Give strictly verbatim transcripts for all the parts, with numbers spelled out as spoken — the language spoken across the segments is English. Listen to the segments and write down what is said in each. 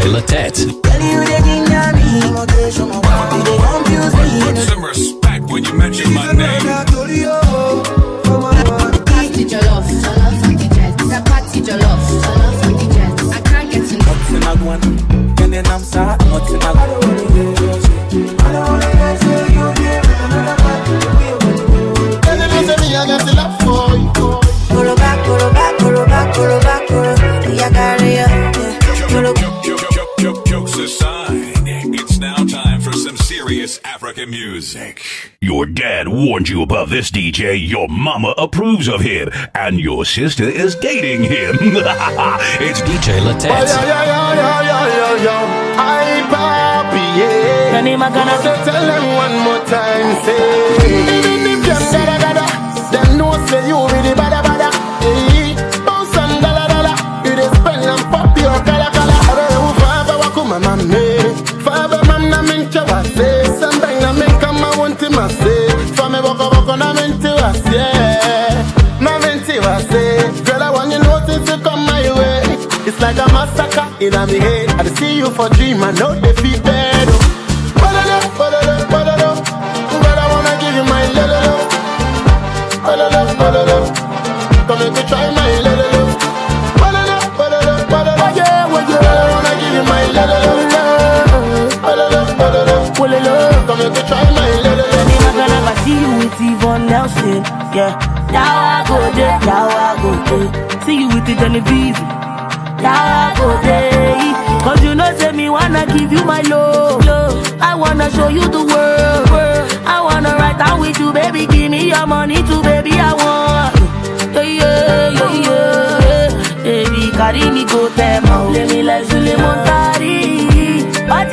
Latet. Put some respect when you mention my name. Party jollof, jollof on the jet. The party jollof, jollof on the jet. I can't get enough. What's in a one? Can you name sa? What's in a one? I don't wanna hear you. I don't wanna hear you. Can you listen me? I got the love for you. Pull back, pull back, pull back, pull back, pull. Yeah, carry ya. Jokes aside, it's now time for some serious African music. Your dad warned you about this D J, your mama approves of him, and your sister is dating him. It's D J Latet. Oh, yeah, yeah, yeah, yeah, yeah, yeah, yeah. Hi, papi, yeah. Your name, I gonna say, tell them one more time, say. Even if them gada gada, them know say you really bada bada. Hey, bounce and dala dala. You dey spend and pop your kala kala. Mama me, Father mam na minche wase, something na minka ma wanti mase. Fame boko boko na minti wase, na minti wase. Girl, I want you notice to come my way. It's like a massacre in a me head. I see you for dream, I know they feel bad. Badalo, badalo, badalo. Girl, I wanna give you my lolo. Badalo, badalo. Come make me try my lolo. Badalo, badalo, badalo. Oh yeah, oh yeah. Girl, I wanna give you my lolo. Come here to try my little. I see you with Yvonne Nelson, yeah. Now I go there, now I go there. See you with the Genevieve, now I go there. Cause you know, say me wanna give you my love. I wanna show you the world. I wanna ride down with you, baby. Give me your money too, baby. I want. Yeah, yeah, yeah, yeah. Baby, carry me go them. Let me like Julie Montari. But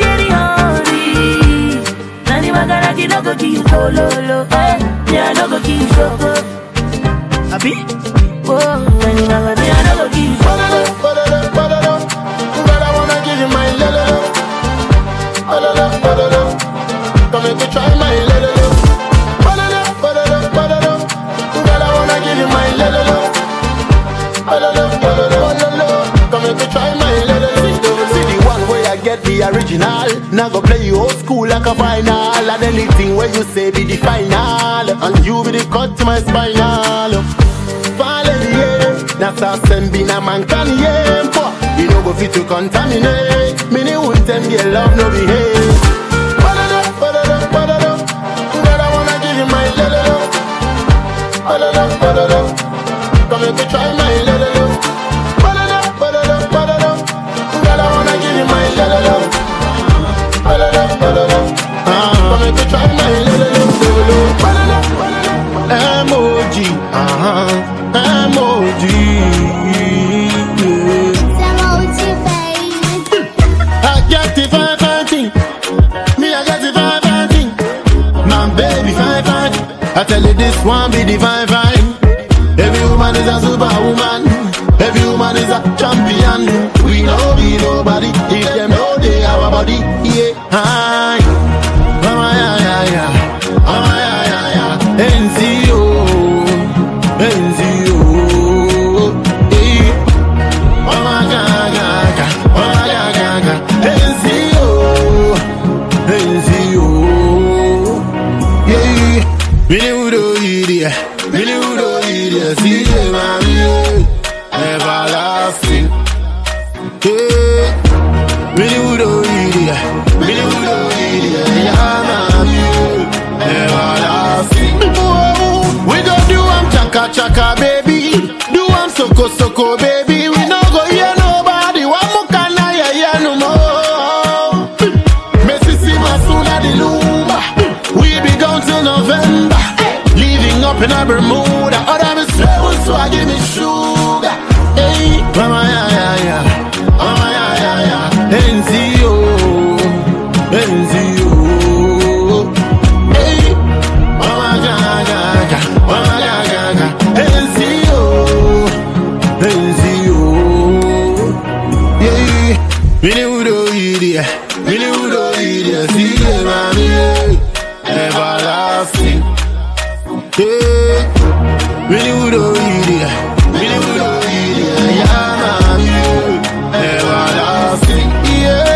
I no go kill you solo, lo. Eh, yeah, I no go kill you solo. Abi? Oh, when you never be, I no go kill you solo. Badalo, badalo, girl, I wanna give you my lolo. Badalo, badalo, come here to try my lolo. Badalo, badalo, badalo, girl, I wanna give you my lolo. Badalo, badalo, badalo, come here to try my lolo. See the one where I get the original. Now go play you old school like a final. And anything where you say be the final. And you be the cut to my spinal. Falling, yeah. That's how send a man can, yeah. You know go fit to contaminate. Many won't tell me love no behave. Badalo, badalo, badalo. Girl, I wanna give you my lolo. Badalo, badalo. Come here to try my lolo. Badalo, badalo, badalo. Girl, I wanna give you my lolo. Badalo, badalo. Come here to try my little solo. Emoji, uh-huh, emoji. Emoji, baby. I got the fine, fine thing. Me, I got the fine, fine thing. My baby, fine, fine. I tell you this one be the fine, fine. Every woman is a superwoman. Every woman is a champion. We know be nobody. If them know they our body, yeah. Hi. N Z O, N Z O, eh. Oh my God, oh my God, N Z O, N Z O, yeah. Mini udo idia, mini udo idia, see the mami, everlasting, yeah. Mini udo idia, mini udo idia, yeah mami, everlasting. We don't do am chaka chaka baby, do am soko soko baby. We no go hear nobody. Wa mukana ya ya no more. Messi si masuna di lumba. We be gone till November, living up in a Bermuda. Other me swell so I give me sugar. Hey, mama ya ya ya, mama ya ya ya. N Z O, N Z O. Mini udo idia, mini udo idia, see the mami, everlasting. Yeah, mini udo idia, mini udo idia, yeah mami, everlasting. Yeah.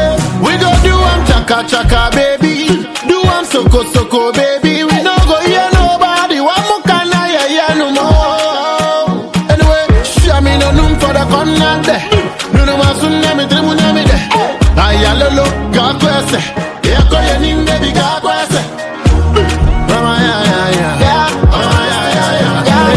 cha cha cha baby. Do I'm soko soko baby. We no go hear nobody. One more can I hear no more. Anyway, show me no room for the corner there. No no mas unami tribu nami there. Ayalolo gakwese. Eko yenim baby gakwese. Mama ya ya ya. Mama ya ya ya.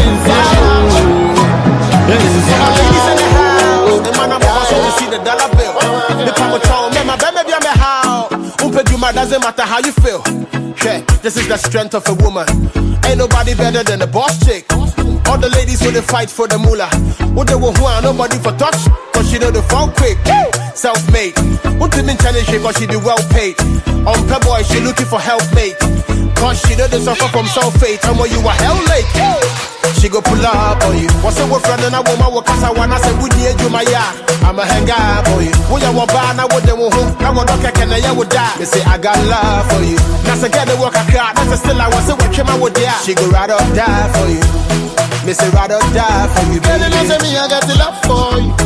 Ladies in the house, the man I'm about to see the dollar bill. The power tone, man, my baby be on the house. Umpeduma doesn't matter how you feel. Okay, this is the strength of a woman. Ain't nobody better than the boss chick. All the ladies with the fight for the moolah. What they will want nobody for touch, cause she know the phone quick. Self-made. What the challenge cause she be well paid. On per boy, she looking for helpmate. Cause she know the suffer from sulfate. And when you are hell late, she go pull up on you. What's up with friend and a woman? What cause I wanna say, would you do my yard? I'ma hang up on you. When you want bar, now what they want home. I want to kick and I would die. They say, I got love for you. That's a get the work I got. That's a still I was a watch him, I would die. She go ride or die for you. Me say, ride or die for you. Girl, you know say me, I got the love for you.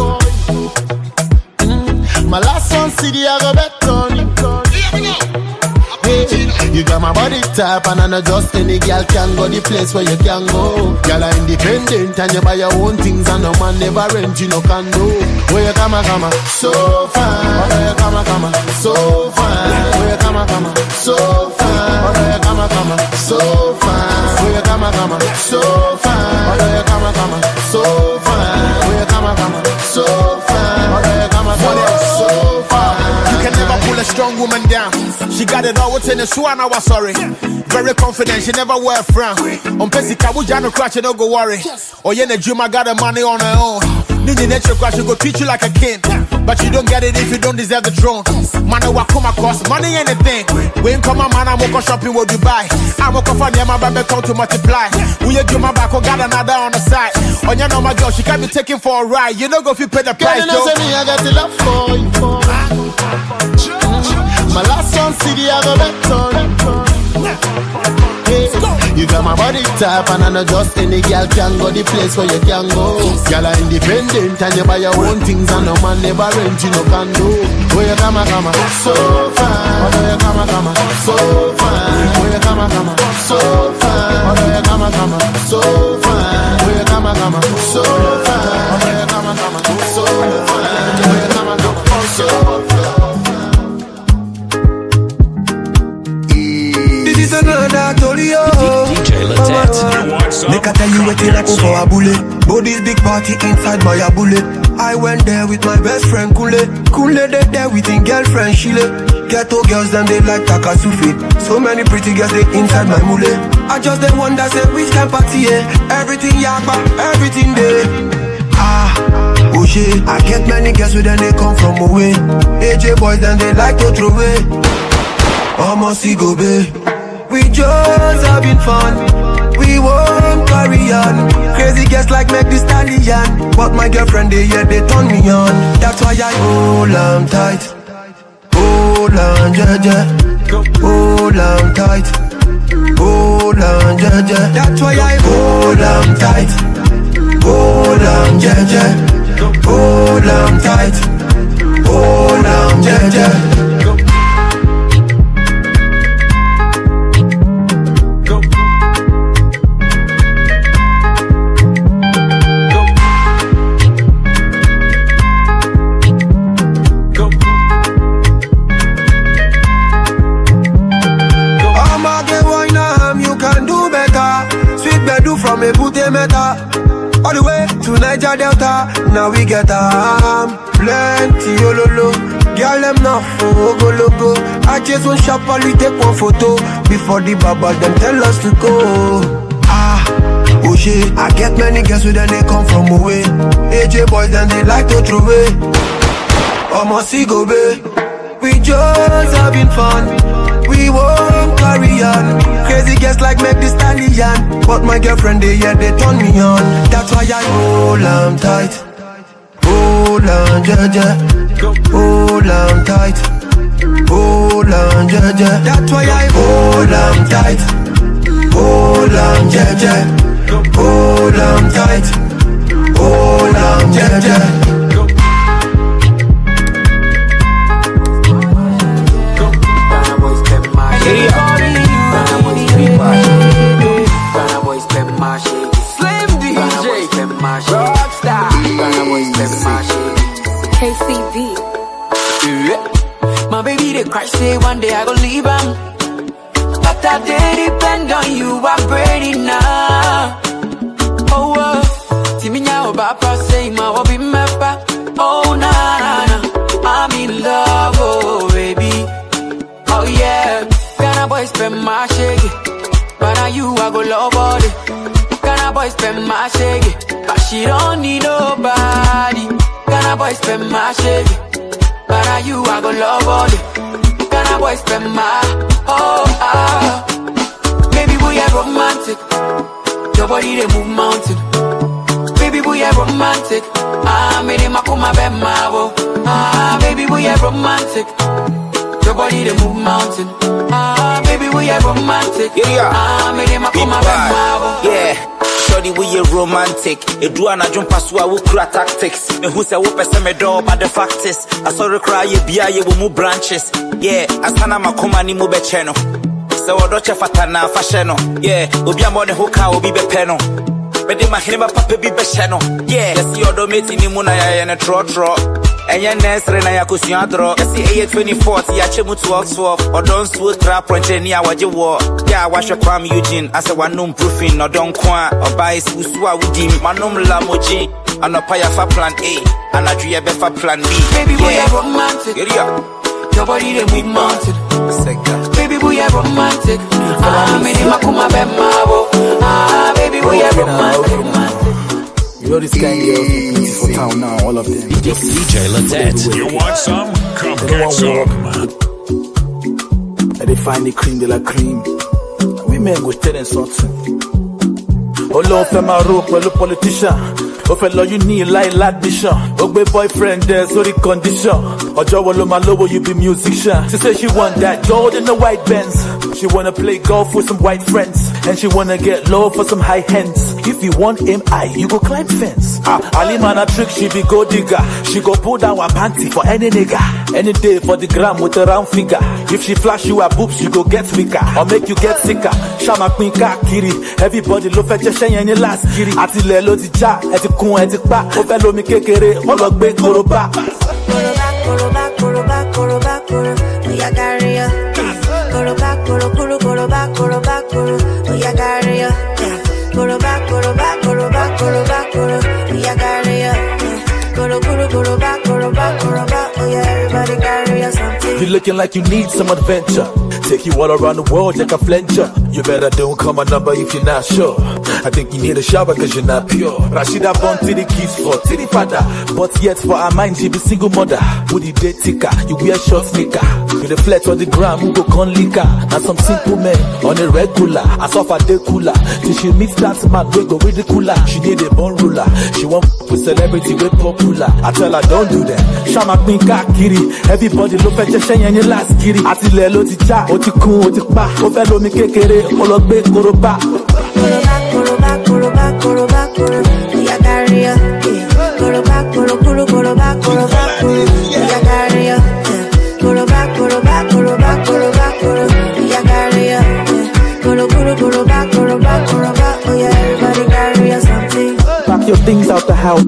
Mm. My last one, C D, I go bet on you. Hey, you got my body type and I know just any girl can go the place where you can go. Girl are independent and you buy your own things and no man never rent you no condo. Where you come come so fine. Where you come come so fine. Where you come come so fine. Where you come come so fine. Where you come come so fine. Where you come come so fine. Where you come come so fine. Where you come come so fine. You can never pull a strong woman down. She got it all within a swan, I was sorry. Very confident, she never wear a frown. On Pesica, we no crash, don't go worry. Or yeah, the dream, I got the money on her own. Nini nature crash, she go treat you like a king. But you don't get it if you don't deserve the throne. Man, I come across money ain't a thing. We ain't come a man, I'm go shopping with Dubai. I'm go for near my baby come to multiply. We you do my back, got another on the side. On your know my girl, she can be taken for a ride. You know go if you pay the price. Girl, you know say me, I got the love for you. My last one, C D, I go bet on you. Hey, you got my body type and I know just any girl can go the place where you can go. Girl are independent and you buy your own things and no man never rent you no condo. Where you come come so fine. Where you come come so fine. Where you come come so fine. Where you come come so fine. Where you come come so fine. Where you come come so fine. Where you come come so fine. This is another Tolio. D J Latet. Make I tell you what I go for a bullet. Body's big party inside my bullet. I went there with my best friend Kule. Kule they there with his girlfriend Shile. Ghetto girls them they like Takasufi. So many pretty girls they inside my mule. I just the one that say which can party yeah. Everything yakba, everything there. Ah, oh shit. I get many girls with them they come from away. A J boys then they like to throw away. Almost go be. We just having fun. We won't carry on. Crazy girls like make this stallion. But my girlfriend they yeah they turn me on. That's why I hold on tight. Hold on jaja. Hold on tight. Hold on jaja. That's why I hold on tight. Hold on jaja. Hold on tight. Hold on jaja. From a Bute Meta all the way to Niger Delta. Now we get um plenty ololo. Girl them now for go logo. I just one shop and we take one photo before the baba them tell us to go. Ah, oh shit. I get many girls with them they come from away. A J boys then they like to throw away. Almost go be. We just having fun. We won't carry on. Crazy girls like make this stallion. But my girlfriend they yeah they turn me on. That's why I hold on tight. Hold on jaja. Hold on tight. Hold on jaja. That's why I hold on tight. Hold on jaja. Hold on tight. Hold on jaja. C B. Yeah. My baby, they cry, say one day I go leave him. But that day depend on you, I'm ready now. Oh, uh, see me now, Papa say my hobby mappa. Oh, nah, nah, nah, I'm in love, oh, baby. Oh, yeah, Ghana boy spend my shake it. But now you, I go love all it. Ghana boy spend my shake it. But she don't need nobody. Ghana boy spend my shake it. But now you, I go love all it. Ghana boy spend my, oh, ah. Baby, we are romantic. Your body, they move mountain. Baby, we are romantic. Ah, made him a come a bed, my wo. Ah, baby, we are romantic. Your body, they move mountain. Ah, baby, we are romantic. Yeah, ah, made him a come a bed, my wo. Yeah. Shorty, we are romantic. A duana jump pass who will crack tactics. And who say, whoop a me door, but the fact is, I saw the cry, you be a will move branches. Yeah, as Hana Makomani move a channel. So, I don't fatana fashion. Yeah, will be a money who can be a panel. But they might never papa be a channel. Yeah, let's see your domating in Muna and a trot trot. And your nest, Renaya Kusiandro. I see A twenty-four, Yachimu twelve twelve, or don't swoop trap on Jenny, what you war. Yeah, wash your crime, Eugene, as a one noon proofing, or don't quan, or buy Susua with him, Manum Lamoji, and a paya for plan A, and a Dria for plan B. Baby, we are romantic. Your body, they move mountain. Baby, we are romantic. Ah, me ni makuma bemabo. Ah, baby, we are romantic. You know this kind of girls in beautiful town now, all of them. D J Latet. You want some? Come get some. And they find the cream de la cream. Women go tell them something. Oh, Lord, for my rope, well, politician. Oh, fellow, you need like addition. Oh, boyfriend, there's all the condition. Oh, Jawalo Malobo, you be musician. She said she want that gold in the white Benz. She wanna play golf with some white friends. And she wanna get low for some high hands. If you want M I, you go climb fence. Ah, Ali man a trick, she be gold digger. She go pull down her panty for any nigga. Any day for the gram with a round figure. If she flash you her boobs, you go get weaker. Or make you get sicker. Shama queen ka kiri. Everybody lo fe je shen yen last kiri. Ati le lo ti ja, eti kun eti pa. O fe lo mi kekere, o lo gbe koroba. Koroba, koroba, koroba, koroba, koroba. Oya carry ya. Koroba, koro, koro, koroba, koroba, koro. Oya carry ya. Koroba, koroba, koroba, koroba, koro. Oya carry ya. Koro, koro, koroba, koroba, koroba. Oya everybody carry ya something. You looking like you need some adventure. Take you all around the world like a flencher. You better don't call my number if you're not sure. I think you need a shower cause you're not pure. Rashida born to the kids for titty father. But yet for her mind she be single mother. Would you date ticker? You wear short sneaker. You the flex on the gram who go con liquor. Now some simple men on a regular. I suffer day cooler. Till she meets that man we go ridiculer. She need a born ruler. She want with celebrity with popular. I tell her don't do that. Shama queen ka kiri. Everybody look at your shine and your last kiri. Ati lelo ti cha. Oti kun oti pa. O fe lo mi kekere. O lo gbe koroba. Koroba, koroba, koroba, koroba, koroba. Oya carry ya. Koroba, koro, koro, koroba, koroba, koro. Oya carry ya. Koroba, koroba, koroba, koroba, koro. Oya carry ya. Koro, koro, koroba, koroba, koroba. Oya everybody carry ya something. Pack your things out the house.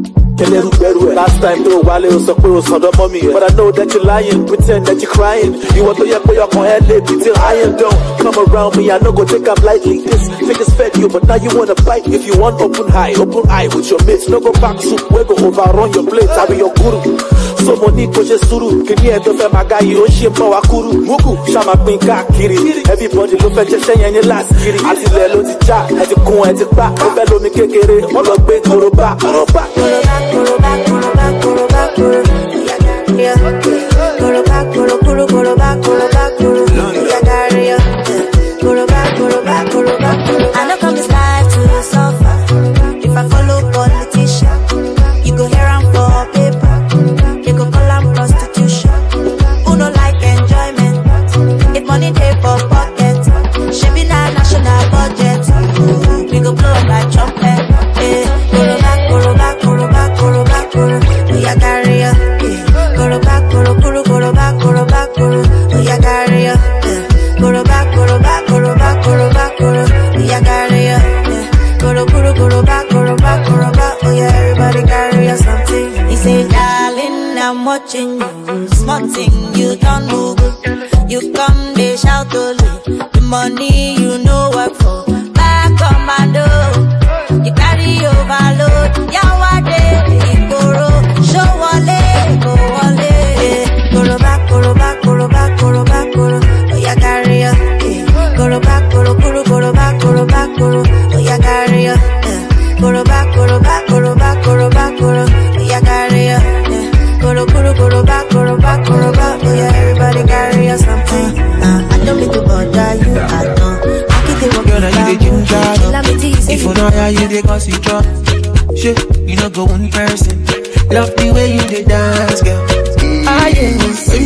Last time through Wale was a was on the mommy. But I know that you're lying, pretend that you're crying. You want to your boy up on head lip till iron don't come around me. I know go take up lightly. This figures fed you, but now you wanna bite. If you want open high, open eye with your mates. No go back soup, we go overrun your plate. I be your guru. So money pushes suru. Can you enter my guy? You shit for Akuru. Muku, Shama Queen Kiri. Everybody look at your shame and your last kiri. Ati lelo ti cha, ati kun ati pa. Obelo mi kekere, olo gbe koroba, koroba. Koroba, koroba, koroba, koroba. Oya carry ya. Koroba, koro, koro, koroba, koroba, koro. Oya carry ya. Koroba, koroba, koroba, koroba. I know come this life to suffer. If I follow politician, you go hear am for paper. You go call am prostitution. Who no like enjoyment? If money dey for pocket, she be na national budget. We go blow like trumpet. Koroba, koroba, koroba, koroba, koroba. Oya carry ya. Koroba, koroba. watching you. Small thing, you don't move. You come, they shout only. The money you know work for. Back commando. You carry overload. Yawade, Ikoro. Show wale, go wale. Koro back, koro back, koro back, koro back, koro. Oh, ya carry ya. Koro back, koro, koro, koro back, koro back, koro. Oh, ya carry ya. Koro back, koro back, koro back, koro back, koro. Oh, ya carry ya. Koro, koro, koro back, koro back, koro back. Oh, yeah, everybody carry ya something. Uh, I don't mean to bother you, I don't. Girl, now you the ginger. If you know how you the gossip drop. Shit, you know go one person. Love the way you the dance, girl. I ain't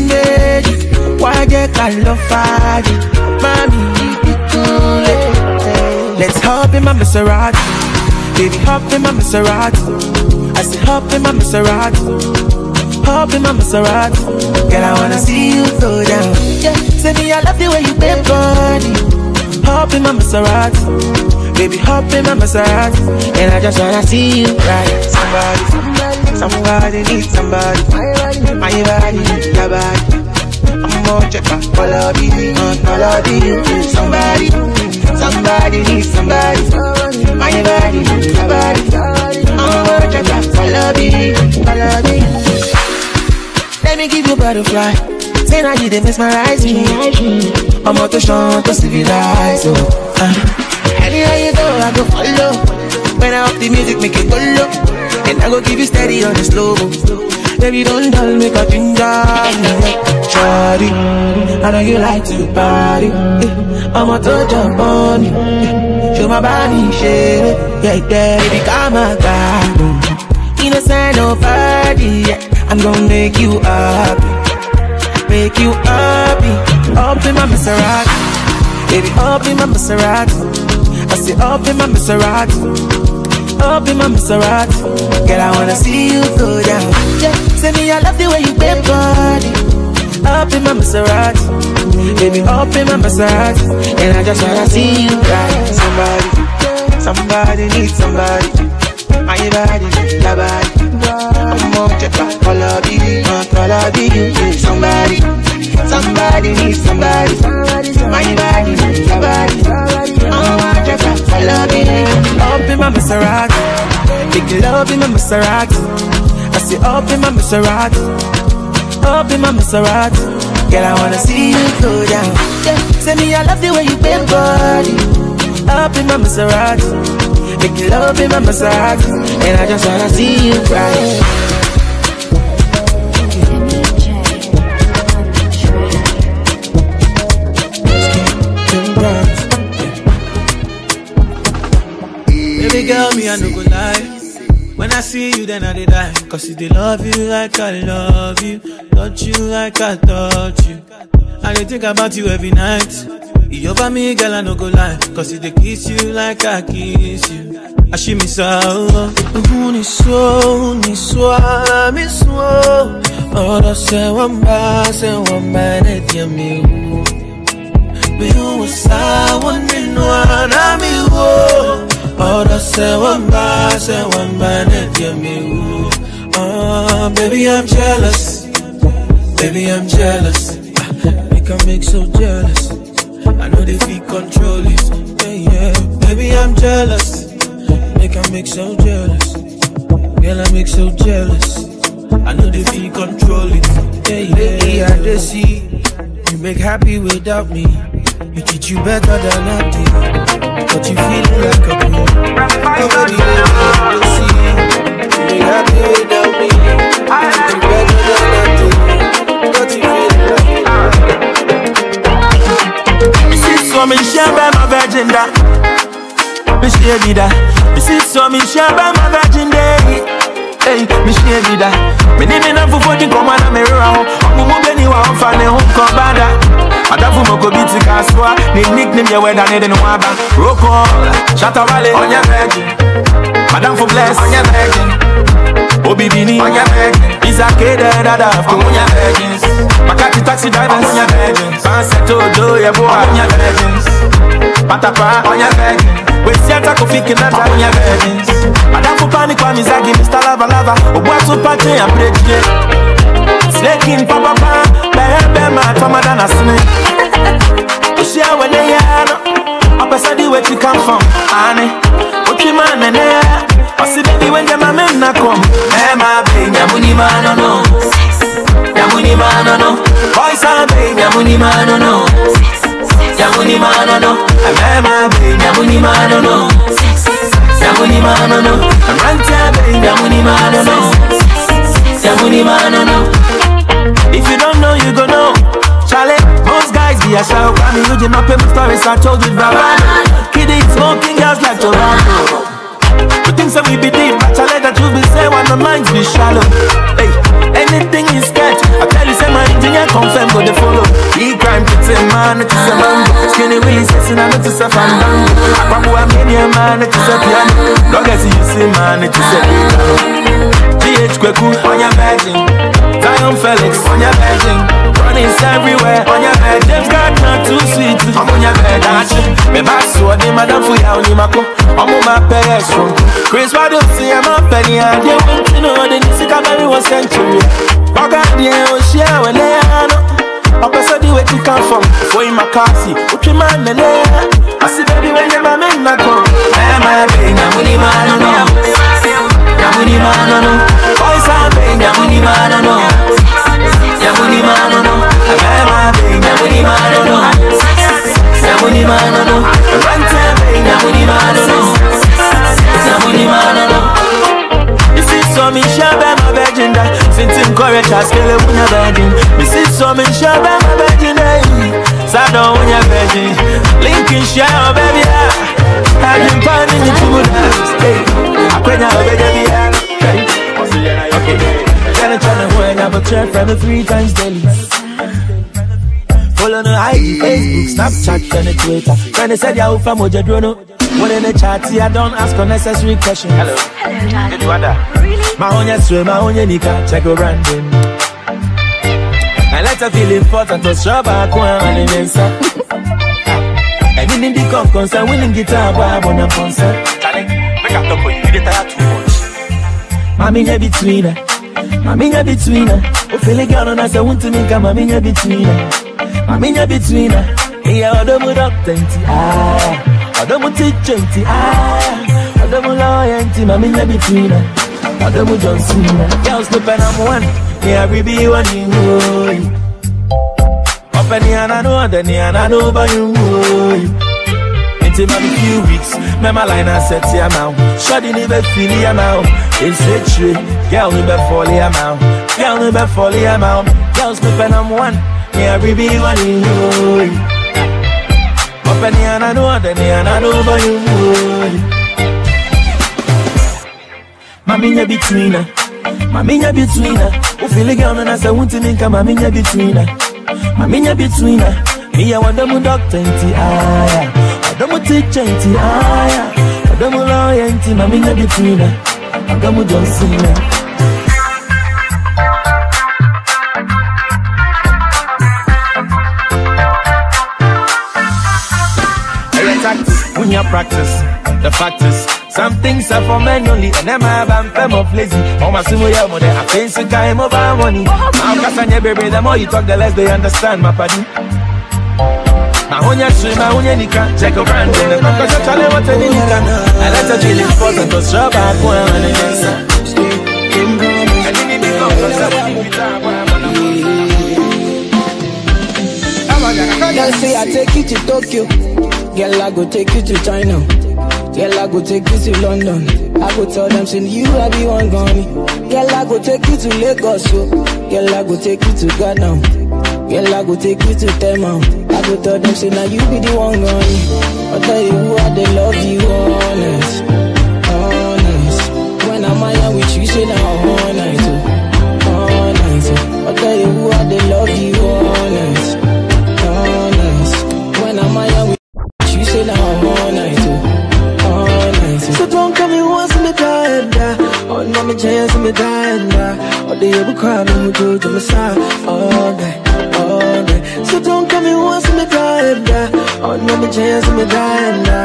made. Why get I love Friday? Mommy, you too late. Let's hop in my Maserati. Baby, hop in my Maserati. I said hop in my Maserati. Hop in my Maserati. Girl, I wanna see you go down. Yeah, say me I love the way you bend body. Hop in my Maserati. Baby, hop in my Maserati. And I just wanna see you right. Somebody, somebody, somebody needs somebody. My body needs your body. I'm more check out all of you, all of you. Somebody, somebody needs somebody. My body needs your body. I'm more check out all of you, all of you. Let me give you a butterfly. Say now you they mesmerize me. I'm out to show to civilize. Oh, uh. Anywhere you go, I go follow. When I up the music, make it go low. And I go give you steady on the slow. Baby, don't dull, make a ginger. Shawty, I know you like to party. I'm out to jump on you. Show my body, shake it. Yeah, yeah, baby, come on, God. Innocent, nobody. I'm gonna make you happy. Make you happy. Up in my Maserati. Baby, up in my Maserati. I say up in my Maserati. Up in my Maserati. Girl, I wanna see you go down. Yeah, say me I love the way you bend body. Up in my Maserati. Baby, up in my Maserati. And I just wanna see you right. Somebody, somebody needs somebody. My body, your body. I'm more check out all of you, all of you. Somebody, somebody needs somebody. My body, your body. I'm more check out all of you. Up in my Maserati, big love in my Maserati. I say up in my Maserati, up in my Maserati. Girl, I wanna see you go down. Yeah, say me I love the way you bend body. Up in my Maserati. Make love in my Maserati. And I just wanna see you right. Baby girl, me I no go lie. When I see you then I dey die. Cause if they love you like I love you, touch you like I touch you, I dey think about you every night. You over me, girl, I no go lie. Cause if they kiss you like I kiss you, I she me so. Uni so, uni so, I me so. Ora se wamba, se wamba ne tia mi u. Me u sa wani no ana mi u. Ora se wamba, se wamba ne tia mi u. Ah, baby I'm jealous, baby I'm jealous. Make I make so jealous. I know they feel control it, yeah, yeah. Baby, I'm jealous. Make I make so jealous. Girl, I make so jealous. I know they feel control it, yeah, yeah. Baby, I just see you make happy without me. You treat you better than I did, but you feel like a fool. Oh, baby, I just see you make happy without me. You treat you better than I did, but you feel like a fool. So me share by my virgin da, me share me da. Me see so me share by my virgin day. Hey, me share me da. Me ni me na fufu di koma na me ra ho. Mu mu be ni wa ho fa ne ho ko bada. Adafu mo ko biti kaswa. Ni nickname ye we da ne de no aba. Roko, Shatta Wale, onya virgin. Madam for bless, onya virgin. Obi Bini, onya virgin. Isake da da da, onya virgins. Makati taxi drivers, onya virgins. Panseto do ye boy, onya virgins. Patapa, onya virgins. We see ata ko fiki na onya virgins. Madam for panic when Mizagi, Mister Lava Lava. Oh, what to party and break it. Slaking Papa Pan, Bema, Toma Dana Snake. She when they are. I said where you come from, Annie. What you man and there? I see baby when the man na come. Hey my baby, Yamuni man no. Yamuni man no. Boys are baby, Yamuni man no. Yamuni man no. Hey my baby, Yamuni man no. Yamuni man no. Run time baby, Yamuni man no. Yamuni man no. If you don't know, you go know. Charlie, most guys be a shout. I mean, you did not pay my stories, I told you about kidding, smoking girls like Toronto. The things that we be deep, but I let that you be say when the minds be shallow. Hey, anything is sketch. I tell you, say my engineer confirm, go to follow. He crime, it's a man, it's a man. Skinny Willie says, and it's a fan. Babu, I'm in your man, it's a piano. Long as you see, man, it's a piano. G H Kweku, on your virgin. Zion Felix, on your virgin. Running everywhere, on your bed. James Gardner, too sweet. I'm on your bed, me back so the madam for ya, only mako. I'm on my pedestal. Chris, why don't see I'm up penny? And you want to know the music of every century. Bagadi, oh, share when they are. Up a study where you come from. For in my car, see, what you man, and I see baby when you're my man, I come. I'm my baby, I'm only man, no. Yamuni man, no. Boys are baby, Yamuni man, no. Yamuni man, no. I'm my baby, Yamuni man, no. Yamuni man, no. Run time, baby, Yamuni man, no. Yamuni man, no. This is so me shabba my virgin that since in courage I scale up on your virgin. This is so me shabba my virgin that Sado on your virgin. Lincoln share baby, I've been finding it too much. I quit now, baby. Okay, then I'm trying to win. I've a trend from the three times daily. Follow no I G, Facebook, Snapchat, and Twitter. When they said you're from Mojadrono, when in the chat, see, I don't ask unnecessary questions. Hello, hello, did you want that? Really? My own yes, my own nika, check your branding. I let her feel important to show back one and answer. And in the con concert, winning guitar, boy, on a concert. Charlie, make up the point, you did that too much. Mami nya between her, mami nya between her. O feel girl on us, I want to make a mami nya between her, mami nya between her. Yeah, odomu doctor inti ah, odomu teacher inti ah, odomu lawyer inti mami nya between her, odomu John Cena. Girls no pen I'm one, yeah we be one in boy. Open the and I know, then the and I know by you boy. It's about a few weeks, me my line and set ya now. Shawty never feel ya now. It's straight straight, girl never fall ya now. Girl never fall ya now. Girls me pen I'm one, yeah we be one in you. Open the and I know, then the and I know by you. Mami nya between her, mami nya between her. Who feel the girl and I say want to make a mami nya between her, mami nya between her. Me I want them doctor inti ah. Adamu teacher inti aya, Adamu lawyer inti mami nya between her, Adamu John Cena. Hey, tactics, when you practice, the fact is, some things are for men only, and them have I'm femme of lazy. Oh my simo ya mo de, I face a guy over money. Now kasanya baby, the more you talk, the less they understand my party. My own yes, my own nika, check a brand in the because I tell you what I need. I let her feel important to show back one and answer. Girl say I take you to Tokyo, girl I go take you to China, girl I go take you to London. I go tell them say you I be one gone. Girl I go take you to Lagos, so girl I go take you to Ghana. Girl, I go take you to Tema. I go tell them, say, now you be the one gone. I'll tell you who I they love you, honest, honest. When I'm out with you, say, now all night, oh, all night, oh. I'll tell you who I they love you, honest, honest. When I'm out with you, say, now all night, oh, all night, oh. So don't come me once in the die, oh, no, me chance in the die, oh, they ever cry me who do to my side, all day. So don't come me once in the die, oh no me chance in the die,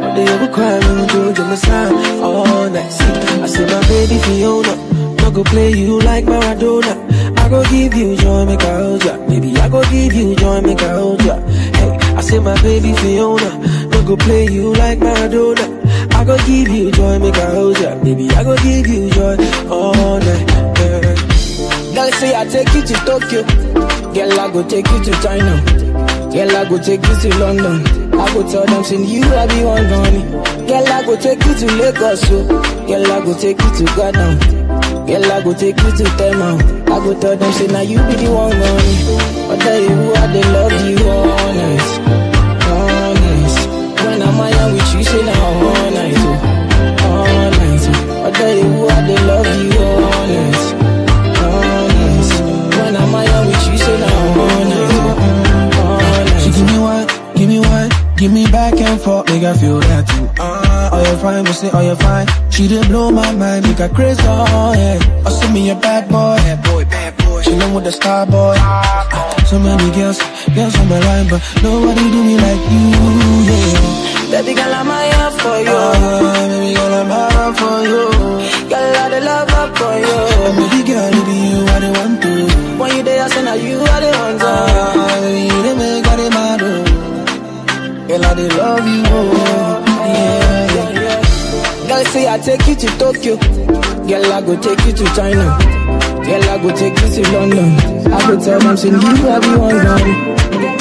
But they ever cry when you do to my side all night. See, I say my baby Fiona, no go play you like Maradona. I go give you joy, make I hold ya. Baby, I go give you joy, make I hold ya. Hey, I say my baby Fiona, no go play you like Maradona. I go give you joy, make I hold ya. Baby, I go give you joy all night. Yeah. Girl say I take you to Tokyo. Girl, I go take you to China. Girl, I go take you to London. I go tell them, send you, I be one money. Girl, I go take you to Lagos, so. Girl, I go take you to Ghana. Girl, I go take you to Tema. I go tell them, say, now you be the one money. I tell you, I they love you honest, honest. When I'm out with you, say, now all night, oh, all night, oh. I tell you, I they love you honest, honest. When I'm out with you, say, now all night, oh, all night. She give me one, give me one, give me back and forth, make I feel that too. Uh, oh, you're fine, me say, oh, you're fine. She did blow my mind, make her crazy, oh, yeah. Oh, send me a bad boy, bad boy, bad boy. She love with the star boy. Uh, so many girls, girls on my line, but nobody do me like you, yeah. Baby girl, I'm here for you. Uh, baby girl, I'm here for you. Girl, I the love up for you. Uh, baby girl, it be you, I the want to. When you there, I say, now you are the one to. Uh, baby, you the make I the mad, oh. Girl, I the love you, oh. Yeah, yeah, yeah. Girl, say I take you to Tokyo. Girl, I go take you to China. Girl, I go take you to London. I go tell them, say, you have you one money.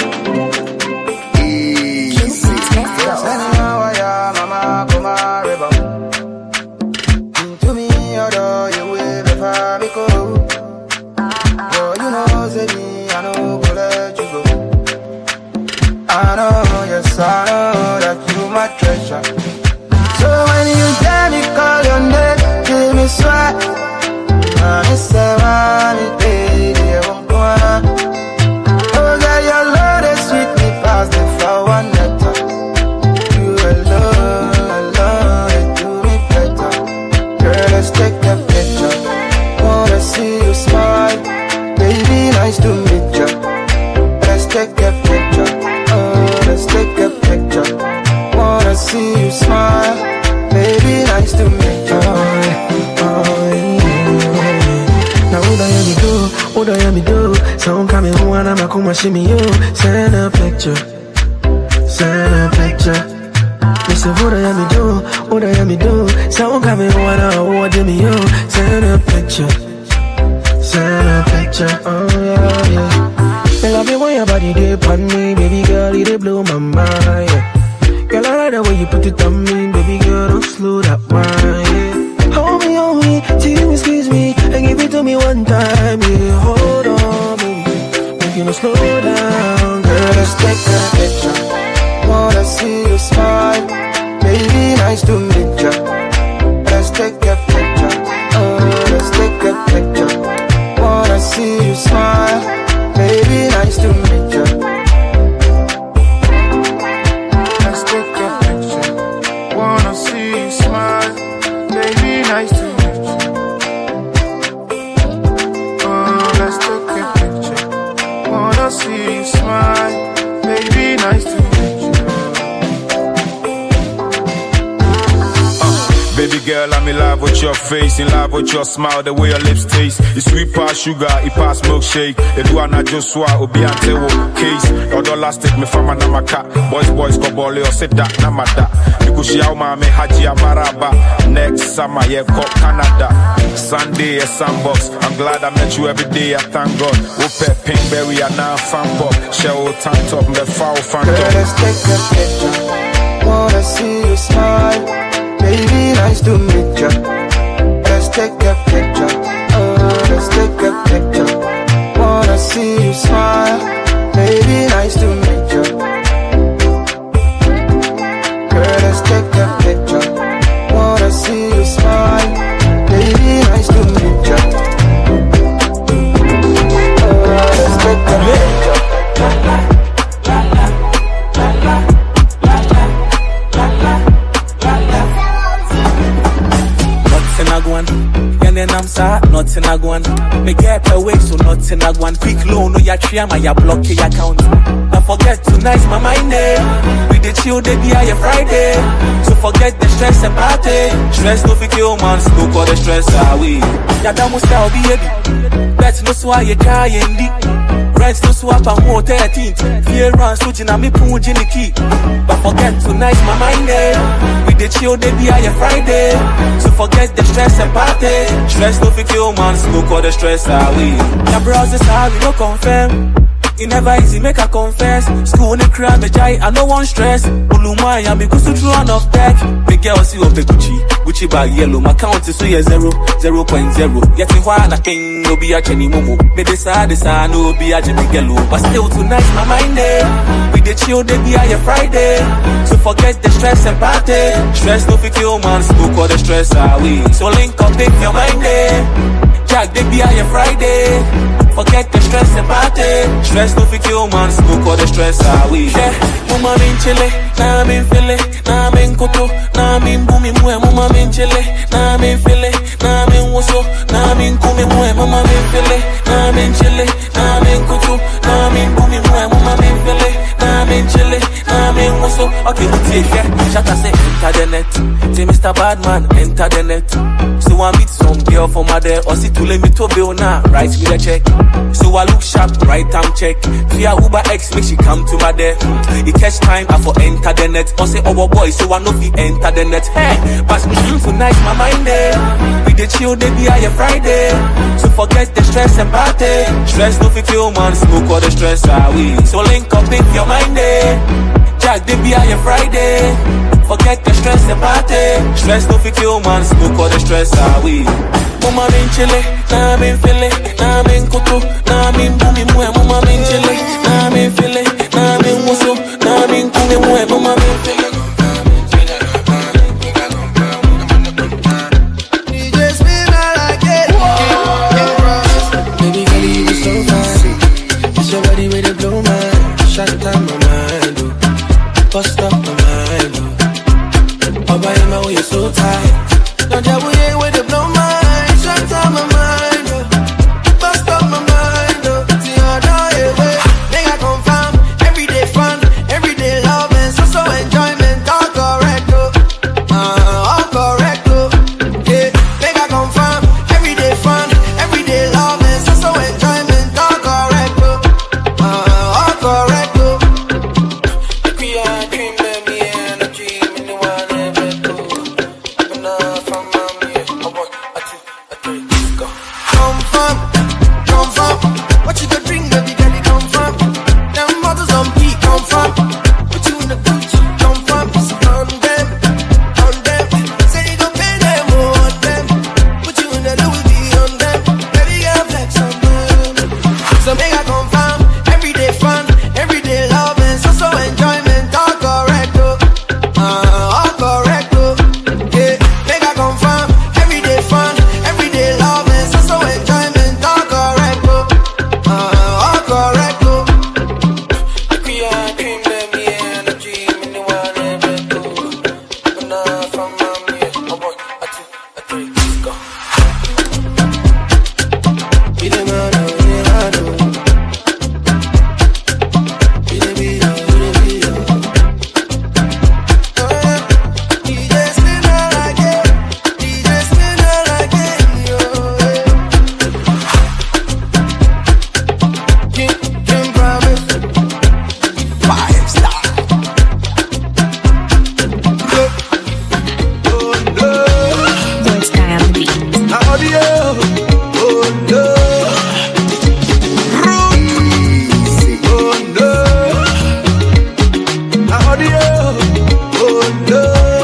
I know, yes, I know that you my treasure. So when you tell me, call your name, give me sweat. I say, mommy, baby, I won't go on. Oh, girl, your love is sweet, me past the flower nectar. You alone, alone, it do me better. Girl, let's take a picture. Wanna see you smile. Baby, nice to meet you. Let's take a picture. Let's take a picture. Wanna see you smile. Baby, nice to meet you. Oh, oh, yeah. Now what do you do? What do you do? Sound coming home and I'm come see me you. Send a picture. Send a picture. Listen, what do you do? What do you do? Sound coming home and I'm what do me you. Send a picture. Send a picture. Oh yeah, yeah. I love it when your body dip on me, baby girl, it did blow my mind, yeah. Girl, I like the way you put it on me, baby girl, don't slow that wine, yeah. Hold me, hold me, till you squeeze me, and give it to me one time, yeah. Hold on, baby, make you no slow down, girl, let's take a picture. Wanna see you smile, baby, nice to meet ya. Let's take a picture, oh, let's take a picture. Wanna see you smile. Baby, nice to meet you. Let's take a picture. Wanna see you smile. Baby, nice to meet you. Oh, let's take a picture. Wanna see you smile. Baby, nice to meet you. uh, Baby girl, I'm in love with your face, in love with your smile, the way your lips taste. It's sweet past sugar, it past milkshake. The do na Joshua, obi ante wo case. Odo lastic me fama na maka. Boys, boys, go bole or sit that na mada. Because she ma me haji amaraba. Next summer, yeah, go Canada. Sunday, a sandbox. I'm glad I met you every day, I thank God. Whoop pinkberry and now fan pop. Shell tank top, the foul fan top. Let's take a picture. Wanna see you smile. Baby, nice to meet ya. Let's take a picture. Oh, let's take a picture. Wanna see you smile. Baby, nice to meet ya. Girl, let's take a picture. Wanna see you smile. Baby, nice to meet ya. Oh, let's take a picture. Nothing I go on, and then I'm sad, nothing I go on. Me get away, so nothing want and I want quick loan, no ya tria my ya block your account. Don't forget tonight my mind day. We the chill day be a Friday. So forget the stress and party. Stress no fit kill man, no call the stress away. Ya da mo style be heavy. That's no so you try and rents no swap and more thirteenth. Fear run switching and me put in the key. But forget tonight my mind day. We the chill day be a Friday. So forget the stress and party. Stress no fit kill man, no call the stress away. Your browsers how we no confirm. It never easy, make I confess. School in the crowd, me jai, I no one stress. Ulumai, I'm because to throw on off deck. Big girl, see up the Gucci, Gucci bag yellow. My count is so yeah zero, zero point zero. Yet in one, I think no be a chenny momo. Me decide, decide, no be a jimmy gello. But still tonight, my mind day. We the chill, they be a Friday. So forget the stress and party. Stress no fit kill man, smoke all the stress away. So link up, take your mind day. Jack, they be a Friday. Forget the stress and party. Stress no fit kill man, smoke all the stress away. Yeah, mama min chile, na min file, na min koto, na min bumi mwe. Mama min chile, na min file, na min woso, na min kumi mwe. Mama min file, na min chile, na min koto, na min bumi mwe. Mama min file, na min chile, na min woso. Okay, we take yeah. Shut up, say enter the net. Say Mister Badman, enter the net. So I meet some girl from my there, or see to let me to bill now. Write me the check. So I look sharp, right time check. Via Uber X, make she come to my there. It catch time, I for enter the net. Or say, oh boy, so I know if enter the net. Hey, pass me through tonight, my mind there. We the chill, they be a Friday. So forget the stress and party. Stress no fit kill man, smoke all the stress away. So link up in your mind there. Jack, they be a Friday. Forget the stress and party. Stress no fit kill man, smoke all the stress away. Mama min chile, na min file, na min koto, na min bumi mwe. Mama min chile, na min file, na min woso, na min kumi mwe. Mama min file. D J spin like it. Baby girl, you so fine. It's your body with the blow man. Shut down my mind, oh. Bust up my mind, oh. Oba yema, oh, you're so tight. Don't you way with the blow man. Shut down my mind, oh. Bust up my mind, oh. See how I know it, make I confirm. Everyday fun, everyday love, and so so enjoyment. All correct, oh. Uh, all correct, oh. Yeah, make I confirm. Everyday fun, everyday love, and so so enjoyment. All correct, oh. Uh, all correct, oh. We are dream, baby, and a dream, and you want never do. Enough from mommy, I want a two, a three, go. Come from, come from. What you gonna drink, baby, girl, you come from? Them bottles on beat, come from. Put you in the Gucci, come from. On them, on them. Say you gon' pay them, on them. Put you in the Louis V on them. Baby, girl, flex on them. So make I confirm. Everyday fun, everyday love, and so so enjoyment. All correct, oh. Uh, all correct, oh. Yeah, make I confirm. Everyday fun, everyday love, and so so enjoyment. All correct, oh. Uh, all correct, oh. We are dream, baby, and a dream, and you want never do. Enough from mommy, I want a two, a three, go. Be the man, oh, be the man, oh. Be the beat, oh, be the beat, oh. D J spinner like it, D J spinner like it, yo. King, King promise, five star. Oh no, Voice time beat. audio. Oh no, Roots. Oh no, audio. Oh no,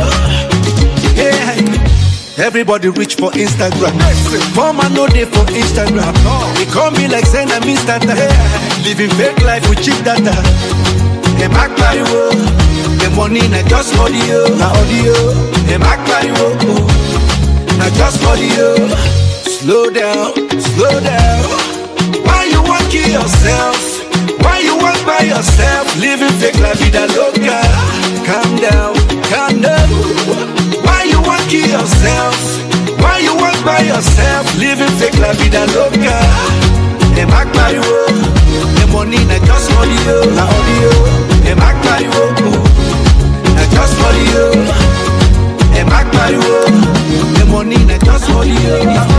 yeah. Everybody reach for Instagram. Form I know they for Instagram. They call me like send a Mister Living fake life with cheap data. They back by you. The money na just audio, na audio. They back by you. Na just audio. Slow down, slow down. Why you want kill yourself? Why you want by yourself? Living fake la vida loca. Calm down, calm down. Why you want kill yourself? Why you want by yourself? Living fake la vida loca. Them act like you, the money not just for you, not only you. Them act like you, not just for you. Them act like you, the money not just for you.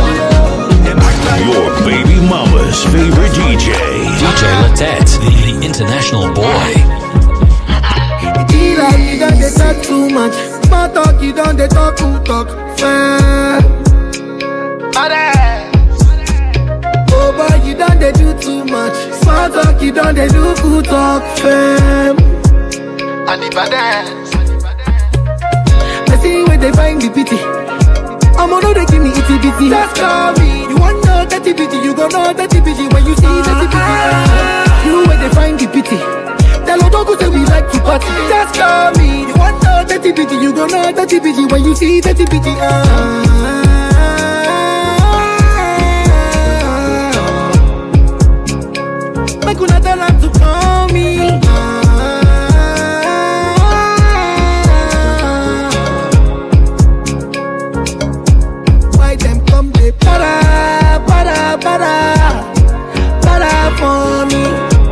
Your baby mama's favorite D J. D J Latet, the international boy. He like you done they talk too much. Small talk, you done they talk too talk. Fair. Oh boy, you done they do too much. Small talk, you done they do good talk. Fair. And the badass. I see where they find the pity. I'm gonna they give me itty bitty. Just call me. You want know that bitty, you gon' know that bitty when you see that bitty. You where they find the pity. Tell her don't go say we like to party. Just call me. You want know that bitty, you gon' know that bitty when you see that bitty. Make una tell her to call me. Para, para, para, para for me.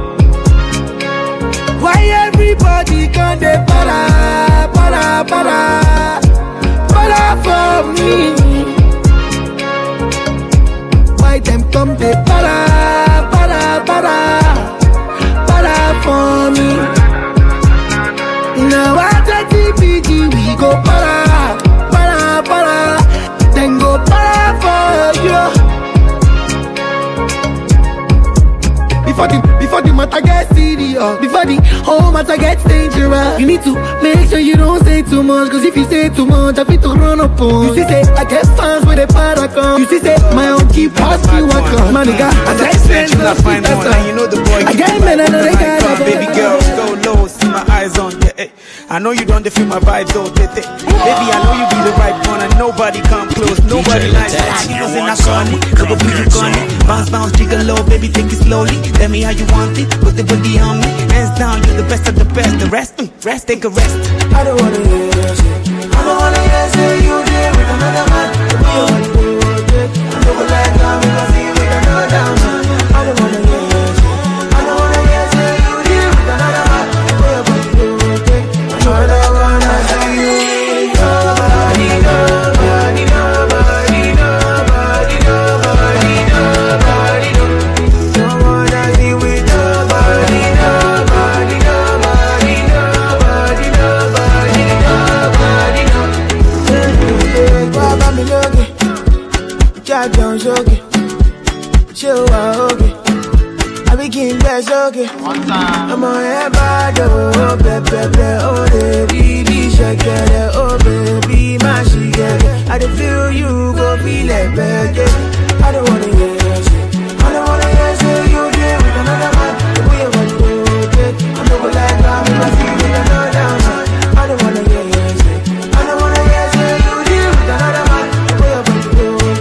Why everybody can they para, para, para, para for me? Why them come they para, para, para, para for me? Now I take the P G, we go para, para, para, then go para for you. Before the, before the matter gets serious, before the whole matter gets dangerous, you need to make sure you don't say too much. Cause if you say too much, I feel to run up on. You see say, I get fans with a para come. You see say, my own keep pass you what come. Man, nigga, as I spend you not find one, and you know the boy. I get men and I got a baby girl, go low, see my eyes on you. Yeah, I know you don't feel my vibes, oh, baby. Baby, I know you be the right one, and nobody come close, nobody likes that. You know, not funny, couple people gone. Bounce, bounce, jiggle low, baby, take it slowly. Tell me how you want it, put the booty on me. Hands down, you're the best of the best. The rest, mm, rest, take a rest. I don't wanna hear you say, I don't wanna hear say you there with another man. The way you want to do it, I never like that, we gon' see you with another man. I don't wanna hear you say, I don't wanna hear say you there with another man. The way you want to do it, I don't wanna see you with nobody, nobody, nobody, nobody, nobody, nobody, nobody. Don't joke it, chill out, okay. I be king best, okay. I'm on everybody, oh, baby, oh, baby, shake it, oh, baby, my shit, I don't feel you, go feel it, baby. I don't wanna hear shit, I don't wanna hear shit, you did with another man. The way you want to do it, I'm never like that, we must see with another man. I don't wanna hear shit, I don't wanna hear shit, you did with another man. The way you want to do it.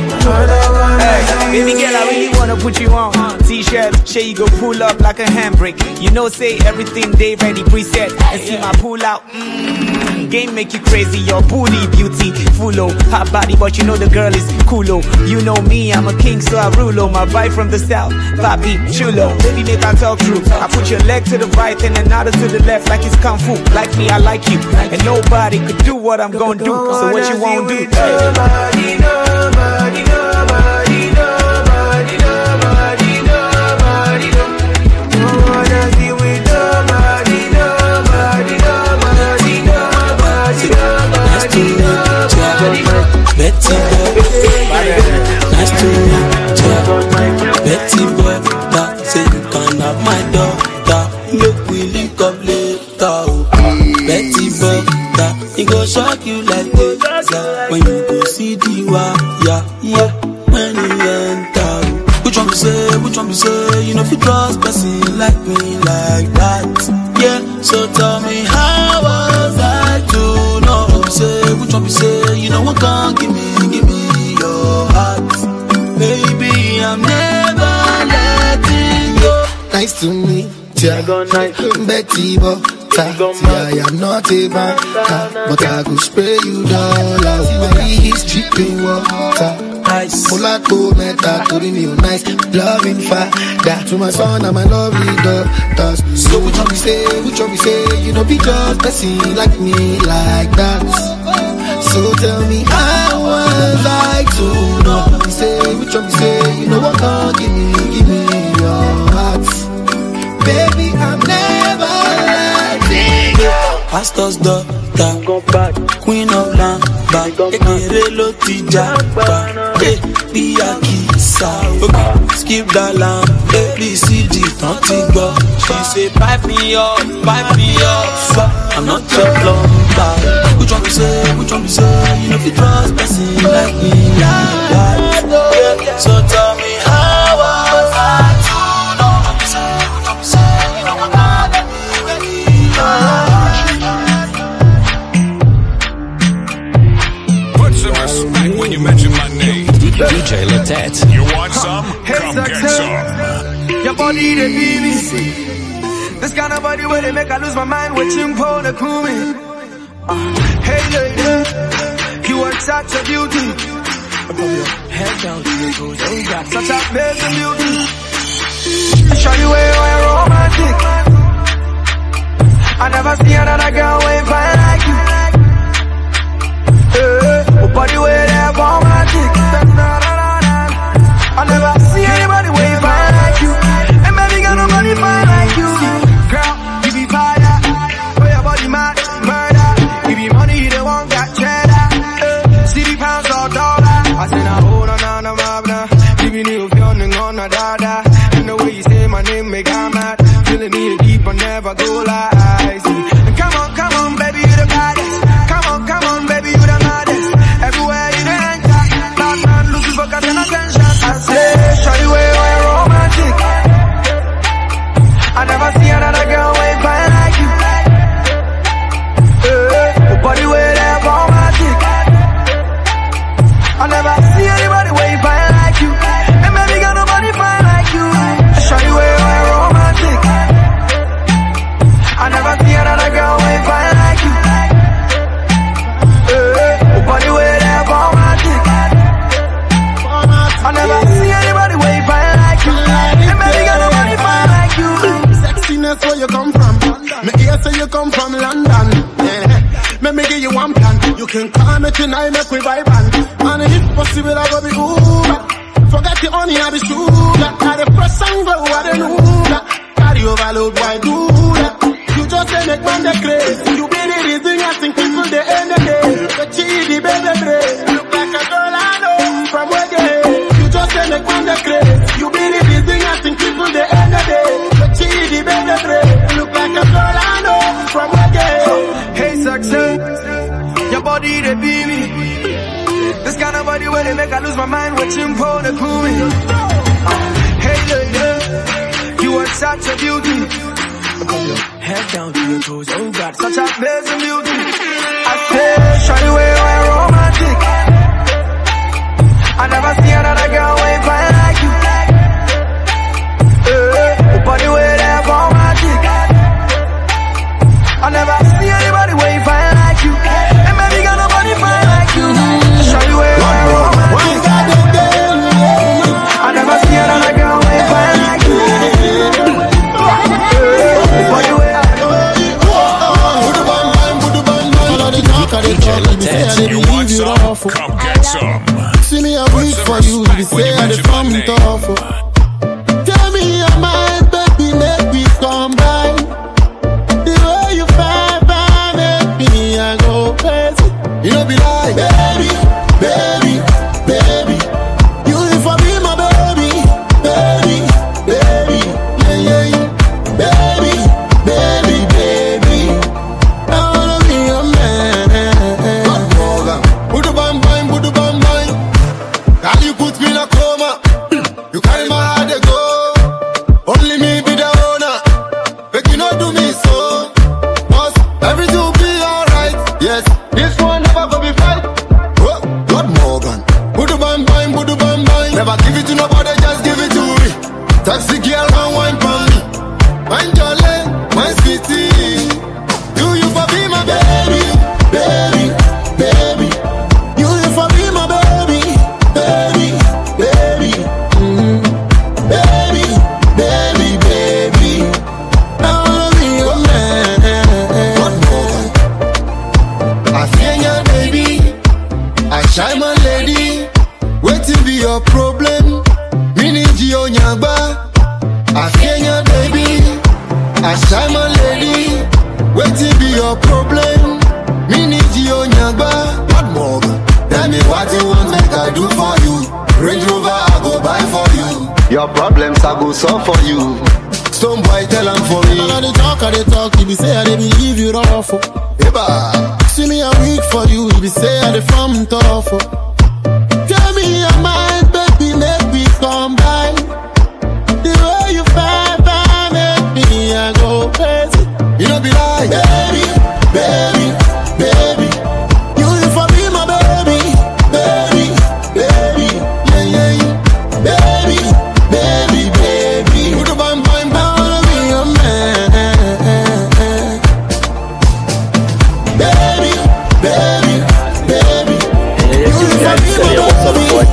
Hey, baby girl, I really wanna put you on T-shirt, shit, you go pull up like a handbrake. You know, say everything they ready preset. And see my pull out, mmm, game make you crazy. Your booty beauty, full of hot body, but you know the girl is coolo. You know me, I'm a king, so I rule on my vibe from the south, papi chulo. Baby, make I talk true. I put your leg to the right and another to the left, like it's kung fu. Like me, I like you, and nobody could do what I'm gonna do. So what you won't do? Nobody, nobody, nobody. Nobody, nobody, nobody, nobody, no wanna see with nobody, nobody, nobody, nobody, nobody, nobody. Betty boy, nice to meet you. Betty boy, that say you can have my daughter. Make we link up later. Betty boy, that it go shock you like this. When you go see the wire, yeah. When you enter, which one you say, which one you say, you know if you trust person like me like that, yeah. So tell me how was I to know? Say which one you say, you know what can't give me, give me your heart, baby. I'm never letting go. Nice to meet you, Betty Butter. I am not a banker, but I go spray you down. Baby, it's dripping water. I twice. Mulako meta to me nice. Loving father to my son and my lovely daughters. So which one we say, which one we say, you know be just person like me like that. So tell me how I'd like to know. We say, which one we say, you know what can't give me, give me your heart. Baby, I'm never letting go. Pastor's daughter, Queen of Lamba, Ekere lo ti japa, eh, bi akisa, skip the lamb, A B C D, don't go. She say, pipe me up, pipe me up, so I'm not your plumber. Which one we say, which one we say, you know if you trust person like me, like that. Yeah. So tell me how I to know. Which one we say, you know what I Respect when you mention my name. D J Latet. You want some? Hey, Come get success. some. Your body, the B B C. This kind of body where they make I lose my mind with Chimpo, the Kumi. Uh, hey, lady, you are such a beauty. Put your head down to your toes. Oh, you got such a amazing beauty. Show you where you're romantic. I never see another girl way fine like you. Hey, body way there romantic. I never see anybody way fine like you. And maybe got nobody fine like you. Girl, you be fire. Where your body mad, murder. You be money, you don't want got cheddar. Hey, city pounds or dollar. I say now hold on, on, on, on, on. Even if you're on on a dada. And the way you say my name make I mad. Feeling it deep, I never go lie. Come on, come on, baby, you the baddest. Come on, come on, baby, you the maddest. Everywhere you the enter. Bad man loses focus and attention. I say, show you where you're romantic. I never see another girl way fine like you. Hey, body way there romantic. I never see anybody way fine like you. And maybe got nobody fine like you. Show you where you're romantic. I never see another girl way fine like you. Hey, body way there romantic. I never see anybody way fine like you. And maybe got nobody fine like you. Sexiness where you come from. Me hear say you come from London. Yeah. Let me give you one plan. You can call me tonight, make we vibe on. And if possible, I go be Uber. Forget the honey, I be sugar. I the press and go, I the nuda. Carry overload, why do that? You just say make man the craze. You be the reason I think people they end the day. The cheesy baby brain. Look like a girl I know from where they. You just say make man the craze. You be the reason I think people they end the day. The cheesy baby brain. Look like a girl I know from where they. Hey, success. Your body, they beat me. This kind of body where they make I lose my mind with Chimpo, the Kumi. Hey, lady, you are such a beauty. Put your head down to your toes. Oh, God, such a amazing beauty. I say, show you where you're romantic. I never see another girl way fine like you. Hey, body way there romantic. I never see anybody way fine like you. And maybe got nobody fine like you. Show you where you're romantic. I never see another girl way fine like you. Body way You want some? Come get some. See me, I wait for you. You say I the come tough. Tell me your mind, baby, make me come by. The way you find by, make me I go crazy. You know be like, baby, baby, baby. You if I be my baby, baby, baby, yeah, yeah, yeah. Baby, baby, baby. I wanna be your man. Budu bam bam, budu bam bam. Girl, you put me in a coma. You carry my baby, I shine my lady. Waiting be your problem. Me need you on your bar. What more? Tell me what you want, make I do for you. Range Rover, I go buy for you. Your problems, I go solve for you. Some boy tell them for me. Now they talk, I they talk. You be say I they believe you rough. Eba, see me a week for you. You be say I they from tough. Tell me your mind, baby, make me come by. The way you find, find, make me I go crazy. You know be like, baby, baby, baby. You you for me, my baby, baby, baby, yeah, yeah, yeah. Baby, baby, baby. You the bam bam bam, be a man. Baby, baby, baby. You you for me, my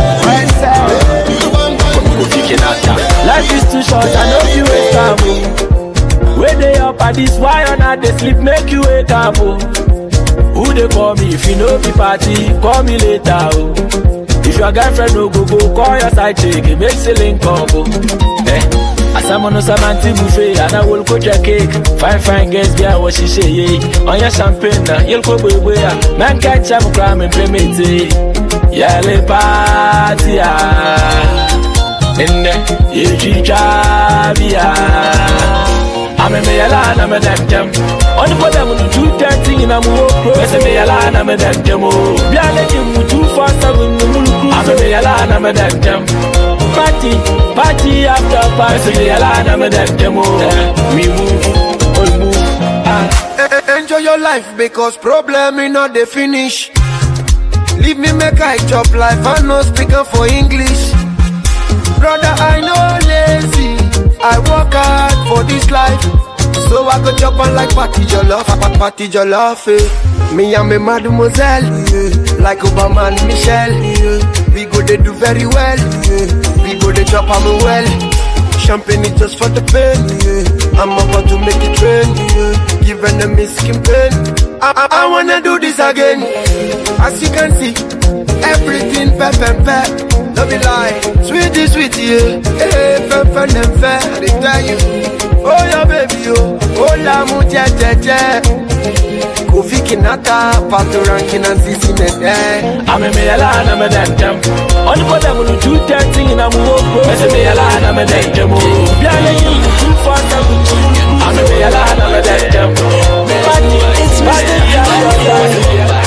baby. Life is too short, I know you wake up. When they up at this wire and they sleep, make you wake up. Oh. Who they call me if you know me party? Call me later. Oh. If your girlfriend no go go, call your side chick. It makes a link up. Oh. Eh. As I'm on a Samanti buffet and I will coach a cake. Fine fine girls be what she say. Yeah. On your champagne, you'll go away. Man can't jam crime and pay me. Yeah, le party. In the Yichichavia. I'm a Mayalana, I'm a damn. On the bottom of the two thirty in a move, I'm a Mayalana, I'm a damn. Bialakim too fast, I'm a Mayalana, I'm a damn. Party, party after party, Mayalana, I'm a damn. We move, we move. Enjoy your life because problem is not the finish. Leave me make I chop life, I no speaking for English. Brother, I know lazy. I work hard for this life, so I go chop on like party jollof, party jollof. Eh. Me and me mademoiselle, yeah. Like Obama and Michelle. Yeah. We go they do very well. Yeah. We go they chop on me well. Champagne is just for the pain. Yeah. I'm about to make it rain. Yeah. Give enemies skin pain. I, I, I wanna do this again. As you can see, everything pep and pep. Don't be lie, sweetie, sweetie, yeah. Hey, fun, fun, and fair. I dey tell you, oh yeah, baby, oh, oh la mucha, cha, cha. Kofi Kinata, Pato Rankin, and Sisi Nede. I'm a Mayalana, I'm a damn. On the bottom of the two thirty in a move, I'm a Mayalana, I'm a damn. Bialakim too fast, I'm a Mayalana, I'm a damn. Party, it's party,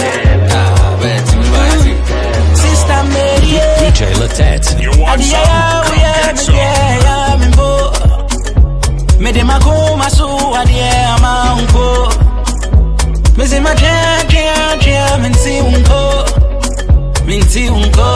D J Latet. You want some? Get some. Me de makoma so adie amanko. Me se ma jia jia jia minti unko. Minti unko.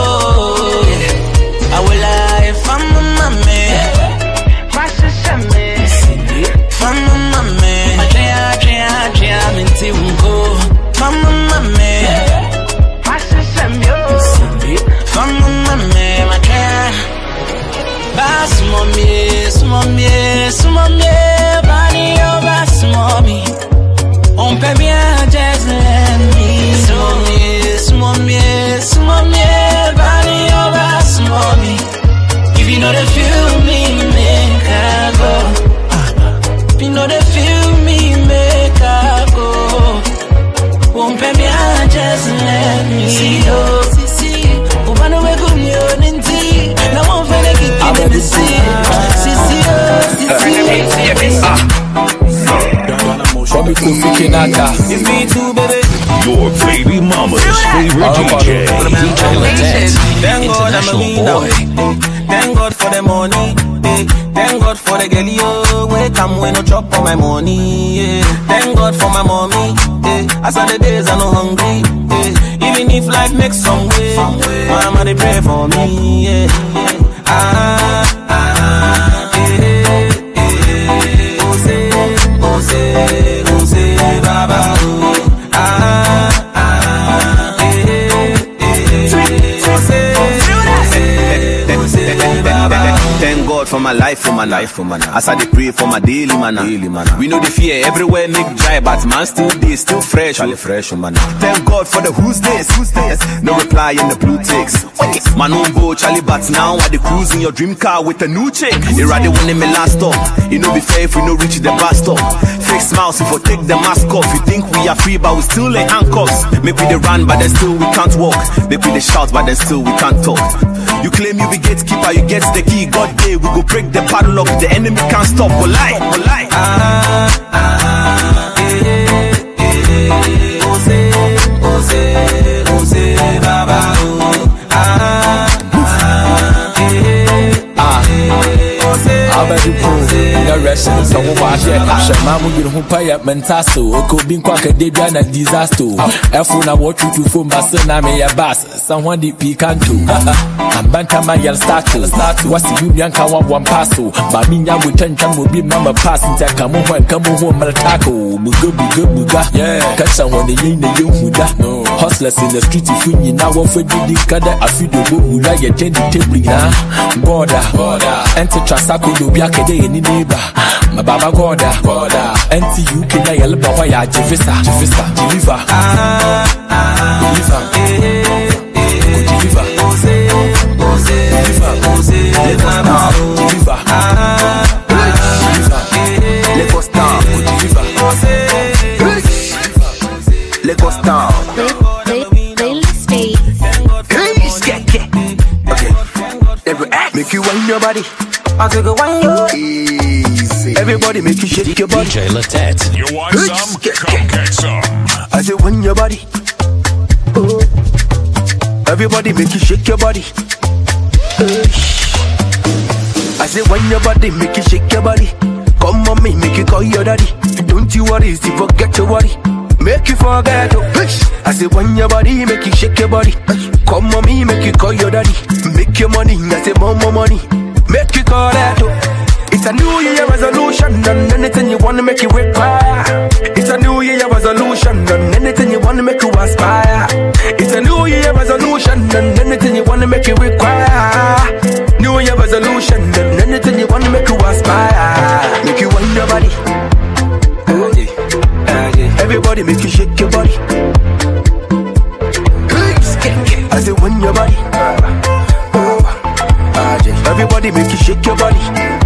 I will lie from mama. Fashion me. From mama. Ma jia jia jia minti unko. Mama mama. Fashion me. From mama, my car. Bass mommy, mommy, mommy, body of bass mommy. On peut bien just let me. Mommy, mommy, mommy, body of bass mommy. If you know the feel me, make her go. If you know the feel me, make her go. On peut bien just let me. See you. It's me too, baby. Your baby mama's favorite D J, D J Latet, the international boy. Thank God for the money. Eh. Thank God for the girl, yo. When come when no chop for my money. Eh. Thank God for my mommy. Eh. As on the days I'm no hungry. Eh. Even if life makes some way, mama they pray for me. Yeah, yeah. Ah, ah, eh, eh. Oh say, oh say, oh say, Baba. Oh. Ah, ah, eh, eh. Oh say, oh say, Baba. Thank God for my life, for my man, die for man. As I dey pray for my daily man, daily man. We know the fear everywhere, make dry, but man still dey, still fresh, Charlie fresh, man. Thank God for the who's this, who's this? No reply in the blue ticks. Man on board, Charlie, but now I dey cruise in your dream car with a new chick. They rather win me last stop. It no be fair if we no reach the bus stop. Fake smiles if we take the mask off. You think we are free, but we still in handcuffs. Make we dey run, but then still we can't walk. Make we dey shout, but then still we can't talk. You claim you be gatekeeper, you get the key. God day, we go break the padlock. The enemy can't stop. We'll lie, we'll lie. Ah, ah, eh, eh, eh, Ose, Ose, Ose, Baba, oh. Ah, ah, eh, ah, Ose, Abedi Pro, the rest of the watch it. Shamamu get home pay up mentaso. Oko bin kwaka debia na disaster. Efu na watch you to phone basa na me ya bass. Someone di picanto. Ambanta ma yel start start. Wasi union ka wa one passo. Ba mi nya wo ten ten wo bi mama pass nta kamo ho kamo ho maltako. Buga buga buga. Yeah. Catch someone the yin the yomuda. No. Hustlers in the street if you na wo fe di kada afido bo mula ye ten di table na. Border border. Enter trasako do bi akede ni neighbor. My baba goda goda. Enti U K na yel ba wa ya jefisa jefisa deliver. Ah ah deliver. Eh eh deliver. Ose ose deliver ose deliver. Deliver. Ah deliver. Lagos town deliver. Ose Lagos town. Make you wind your body. I'll take a wine you. Easy. Everybody make you shake your body. D J Latet. You want some? Come get some. I say wind your body. Oh. Everybody make you shake your body. Uh. I say wind your body, make you shake your body. Come on me, make you call your daddy. Don't you worry, see forget your worry. Make you forget oh. I say wind your body, make you shake your body. Come on me, make you call your daddy. Make your money, I say more more money. Make you call that oh. It's a new year resolution, and anything you wanna make you require. It's a new year resolution, and anything you wanna make you aspire. It's a new year resolution, and anything you wanna make you require. New year resolution, and anything you wanna make you aspire. Make you wind your body. Everybody make you shake your body. I say wind your body. Everybody make you shake your body.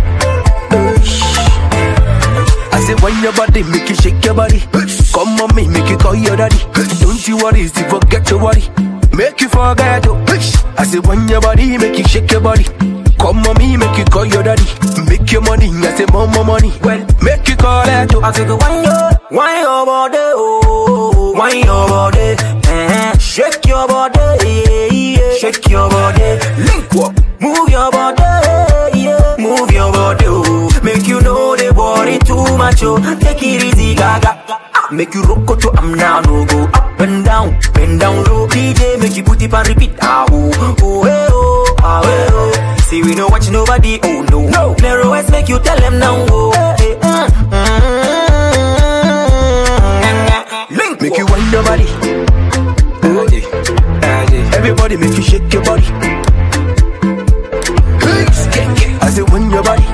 I say wind your body, make you shake your body. Come on me, make you call your daddy. Don't you worry, see forget your worry. Make you forget oh. I say wind your body, make you shake your body. Come on me, make you call your daddy. Make your money, I say more more money. Well, make you call that oh. I say go wine your, wine your body oh, wine your body. Uh-huh. Shake your body, yeah, yeah. Shake your body. Link up, move your body, yeah. Move your body oh. Make you know they worry too much oh. Take it easy, gaga. Make you rock to I'm now no go up and down, bend down low. D J make you put it and repeat ah oh oh hey, oh ah hey, oh. See we no watch nobody oh no no. Narrow eyes make you tell them now oh. Hey, uh, mm, Link make you wind your body. Everybody make you shake your body. I say wind your body.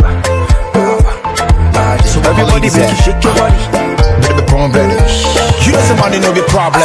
So everybody make you shake your body. The problem. You know somebody know the problem.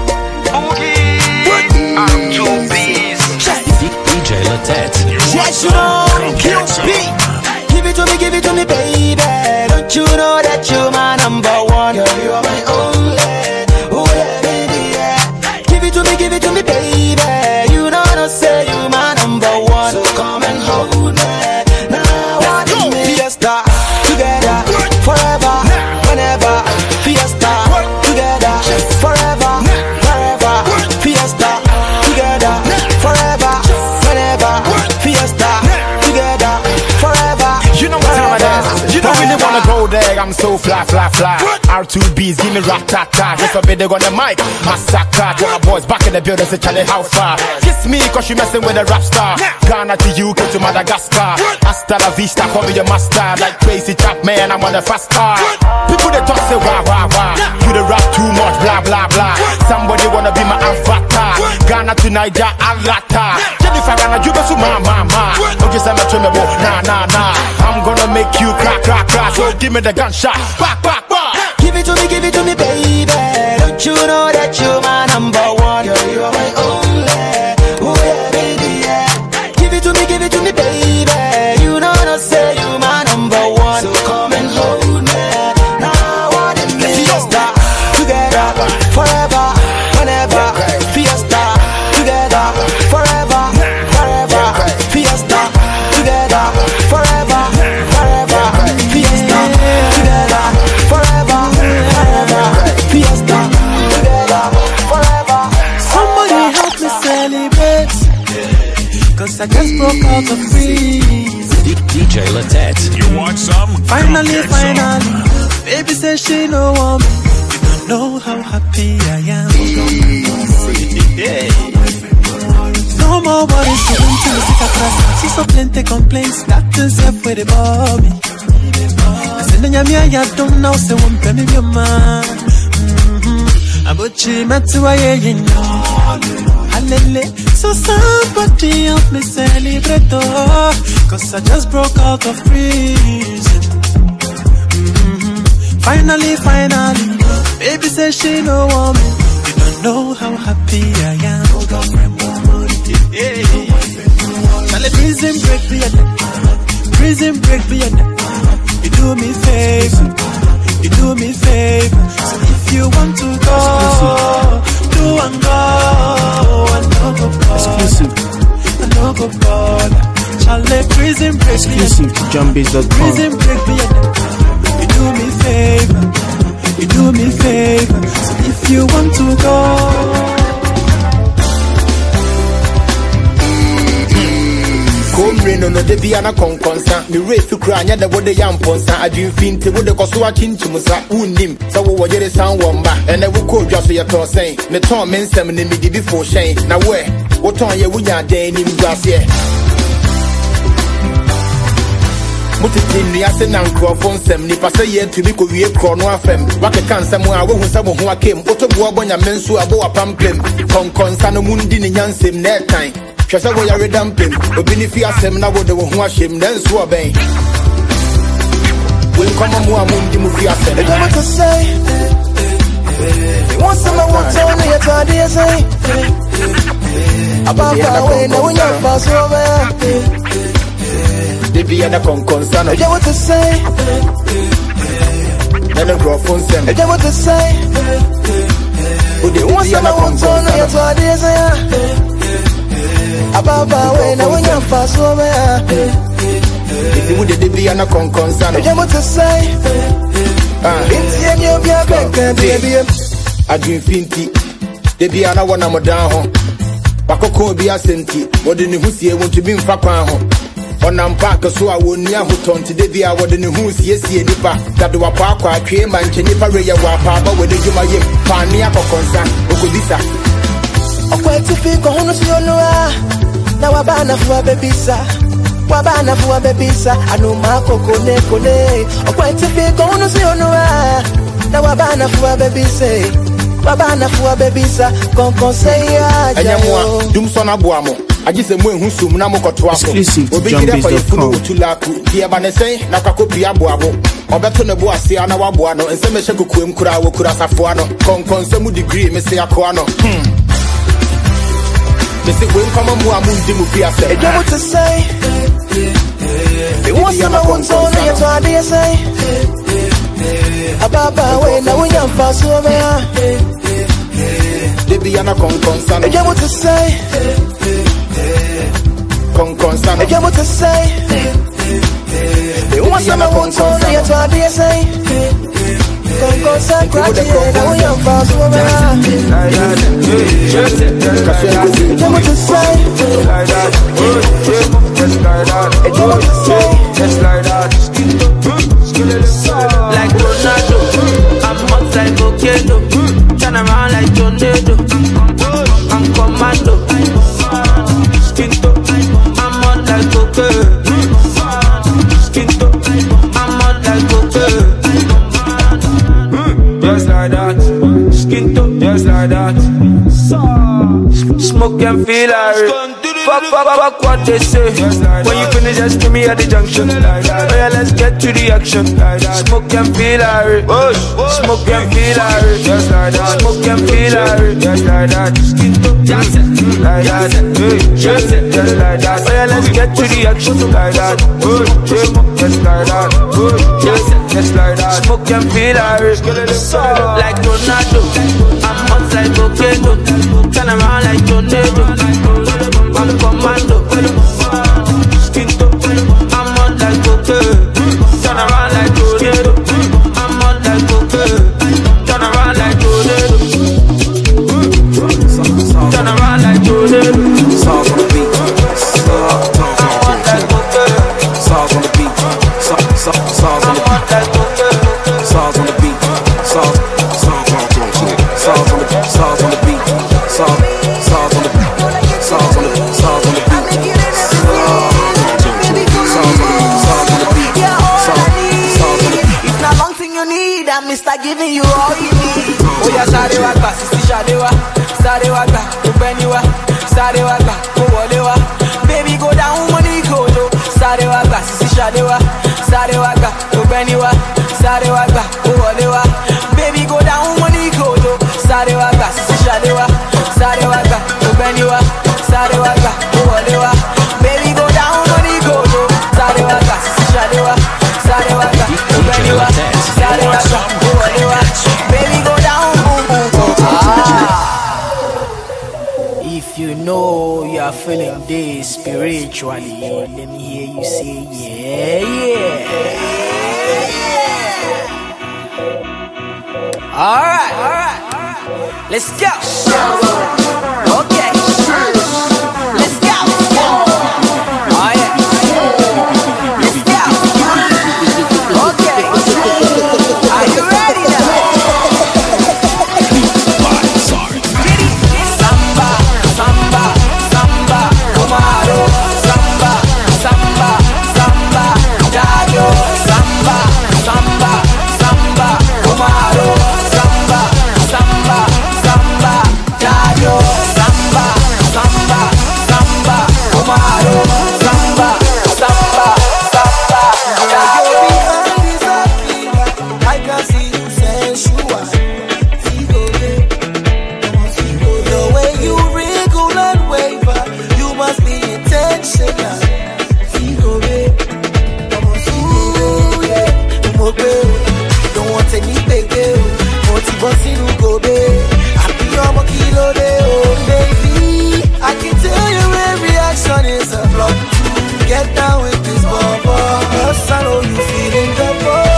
I'm too busy. D J Latet. Yes, you know, Q B. Give it to me, give it to me, baby. Don't you know that you're my number one? Girl, you are my only. Oh yeah, baby, yeah. Give it to me, give it to me, baby. You know, don't say you my number one. So come and hold me. Now I want me. Fiesta, together, forever, whenever. Fiesta, together, forever, wherever. Fiesta, together, forever, whenever. Fiesta, together, forever. You know what time it is? You don't really wanna go there. I'm so fly, fly, fly. R two B's, give me rat tat tat. Just a bit they on the mic, massacre. Tell my boys back in the building, say Charlie, how far? Kiss me, cause you messing with a rap star. Ghana to U K to Madagascar. Hasta la vista, call me your master. Like crazy chap, man, I'm on the fast car. People they talk, say wah, wah, wah. You the rap too much, blah, blah, blah. Somebody wanna be my avatar. Ghana to Niger, Alata. Jennifer Sagana Juba Suma Mama. Okay, I'm a tremble. Nah, nah, nah. I'm gonna make you crack, crack, crack. So give me the gunshot. Back, back, back. Give it to me, give it to me, baby. Don't you know that you're my number one? Girl, you are my only. Oh yeah, baby, yeah. Give it to me, give it to me, baby. You know I say you my number one. So come and hold me. Now I want it, fiesta. Together, forever, whenever. Fiesta, together, forever, forever. Fiesta, together, forever, forever. Fiesta, together, forever, forever. Fiesta, together, forever. Somebody help me celebrate, cause I just broke out of freeze. D J Latet. You want some? Finally, Get finally, some. baby says she no want me. You don't know how happy I am. No more worries, you don't tell me sick of class. She's so plenty complaints, that herself with the bobby. I said, Nanya, I don't know, so one penny your man. I'm but she met to a you know. So somebody help me celebrate, oh, cause I just broke out of prison. Mm-hmm. Finally, finally, baby says she no want me. You don't know how happy I am. Yeah. Tell the prison break me a neck. Prison break me a neck. You do me favor. You do me favor. So if you want to go, do and go. Exclusive. I know go bother. Charlie, prison break Exclusive to Jumbies dot com. Prison break me a neck. You do me favor. You do me favor. So if you want to go. Comrade no de bia na konkonsa me race kura nya de wode ya mponsa adwin finte wode koso akinchimusa unnim sa wo wojere san womba ene wo ko dwa so ye to sen me ton me nsem ne me di bi fo hyen na we wo ton ye wunya dan nim dwase Mutitin ni ase na nkrofo nsem ni pase ye tumi ko wie kro no afem wake kan nsem a wo hu nsem ho akem otobo obonya mensu abo apampem konkonsa no mundi ni nyansem na etan Shasa wo ya redampem obini fi asem na wo de wo ho ahyem na nso oben we come mo amundi mu fi asem They want to say they want some I want to only a body say about that way now when you pass over they be na konkonsa no They want to say na no grofon sem They want to say they want some I want to only a body say About that way now when you pass over if you would they be na konkonsa no They want to say it's in your back baby adwin finti they be na wona mo dan ho bakoko bi asenti wode ne husie wontu bi mfa kwan ho onam park so a woni ahotonti de bia wode ne husie sie nipa dade wa pa akwa atwe ma nche nipa reye wa pa ba wode djuma yem pa ne akokonsa okodisa okweti fi ko hunu si onua na wabana fuwa bebisa wabana fuwa bebisa anu makoko ne kone okweti fi ko hunu si onua na wabana fuwa bebisa wabana fuwa bebisa konkonse ya anyamwa dum so na boamo agise mu ehun sum na mokoto aso obi gire fa yefunu utulaku die ba ne sen na kwakopi aboabo obeto ne bo ase ana waboa no ense me hye kura wo kura safo ano konkonse mu degree me se akoa no hmm They say we come on amundi mu fi ase They don't want to say they want some I want to only a body say about that way now when you pass over they be na konkonsa They don't want to say konkonsa They don't want to say they want some I want to only a body say konkonsa crack now when you pass over They don't want to say They don't want to say just like that like Ronaldo I'm hot like volcano turn around like tornado I'm commando Skinto I'm hot like cocaine Skinto I'm hot like cocaine just like that Skinto just like that smoke and feel like fuck, fuck, fuck what they say. When you finish, just give me at the junction. Oh yeah, let's get to the action. Smoke and feel irate. Smoke and feel irate. Just like that. Smoke and feel irate. Just like that. Just like that. Just like that. Oh yeah, let's get to the action. Like that. Just like that. Just like that. Smoke and feel irate. Like Ronaldo, I'm outside volcano. Turn around like tornado. I'm commando. I'm on like cocaine. Turn around like tornado. I'm on like cocaine. Turn around like tornado. Turn around like tornado. Sauce on the beat. Sauce on the beat. Sauce on the beat. Sauce on the beat. Sauce on the beat. Sauce. Sauce on the sauce on the sauce on the beat. Sauce. Sauce on the sauce on the sauce on the beat. Mister giving you all you need. Oh yeah, Sarewa, Sisi Shadewa, Sarewa, Ubeniwa, Sarewa, Uwolewa. Baby go down, money go low. Sarewa, Sisi Shadewa, Sarewa, Ubeniwa, Sarewa, Uwolewa. Baby go down, money go low. Sarewa, Sisi Shadewa, Sarewa, Ubeniwa, Sarewa, Uwolewa. Baby go down, money go low. Sarewa, Sisi Shadewa, Sarewa, Ubeniwa, Sarewa. Baby go down, boom, boom, boom. Ah. If you know you are feeling this spiritually, let me hear you say yeah, yeah. Alright, alright, let's go. Okay, let's go. Oh yeah, let's go. Okay, are you ready now? Samba, samba, samba, Comaro, samba, samba, samba, Dayo, samba, samba, samba, Comaro, samba, samba, samba, Dayo, samba, samba, samba, Comaro, samba, samba, samba, Dayo. I can see you sensual. The way you wriggle and waver, you must be intentional. Ooh, yeah. Don't want any big deal. Want to bust in go babe. I be on my kilo day, oh baby. I can tell your every action is a block to get down with this bubble. Yes, I know you feeling the buzz.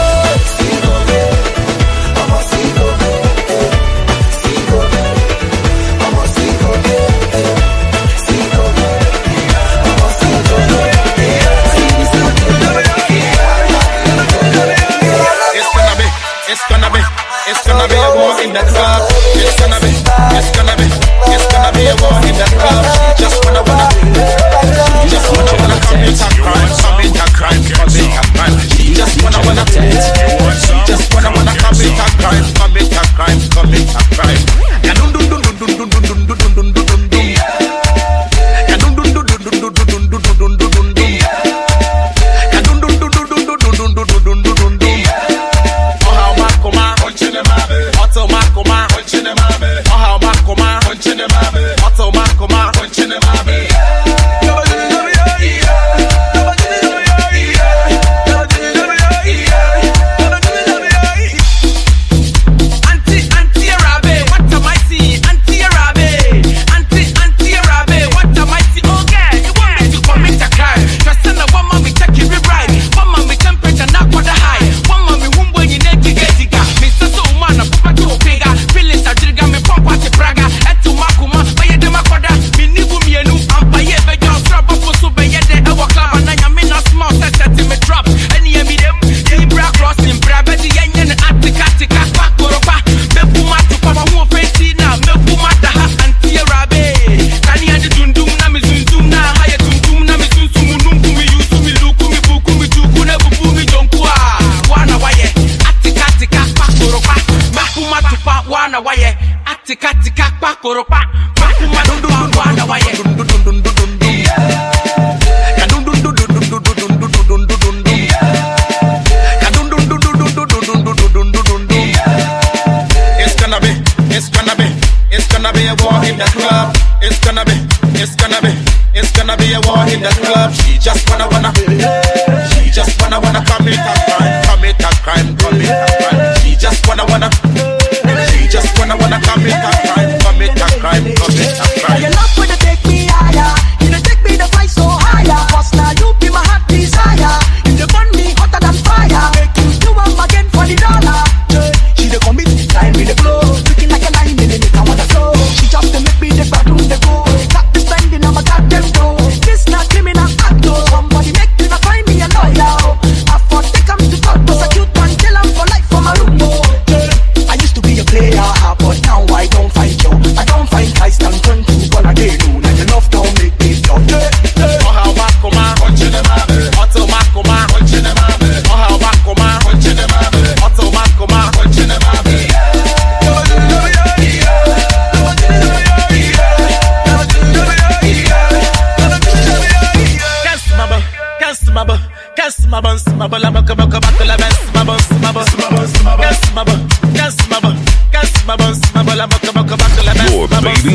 It's gonna be, it's gonna be a war in the club. It's gonna be, it's gonna be, it's gonna be a war in the club. She just wanna wanna, she just wanna wanna commit a crime, commit a crime, commit a crime. She just wanna wanna, she just wanna wanna commit a crime, commit a crime, commit a crime. Ya dun dun dun dun dun dun dun dun dun dun dun dun dun. Ya dun dun dun dun dun dun dun dun dun dun dun dun. Ya dun dun dun dun dun dun dun dun dun dun dun dun dun. Otto Makoma, punching the mame. Oh, Makoma, punching the mame. Otto Makoma, punching the mame. Auntie, Auntie Arabe, what am I see? Auntie Arabe, Auntie, Auntie Arabe, what am I see? Oh, girl, you want me to commit a crime? Just send a woman, we check it right. One man, we temperature, not for the high. One man, we won't when you need to get it. Feelings are trigger me pump at the braga. Etu makuma, oye de makoda. Mini bumienu, ampaye be just drop up so be ye de ewa club and I mean not small set set me drop. Any me them, Libra crossing, braba di yenye ne atika tika kwa koropa. Me puma tu papa who fenti na, me puma ta ha anti arabe. Kani andi dundum na mi zundum na, haya dundum na mi zunsumu numbu mi yusu mi luku mi buku mi juku ne bubu mi jonkua. Wana waye, atika tika kwa koropa. Makuma tupa wana waye atika tika kwa koropa. Makuma tupa wana waye dun dun dun dun dun dun.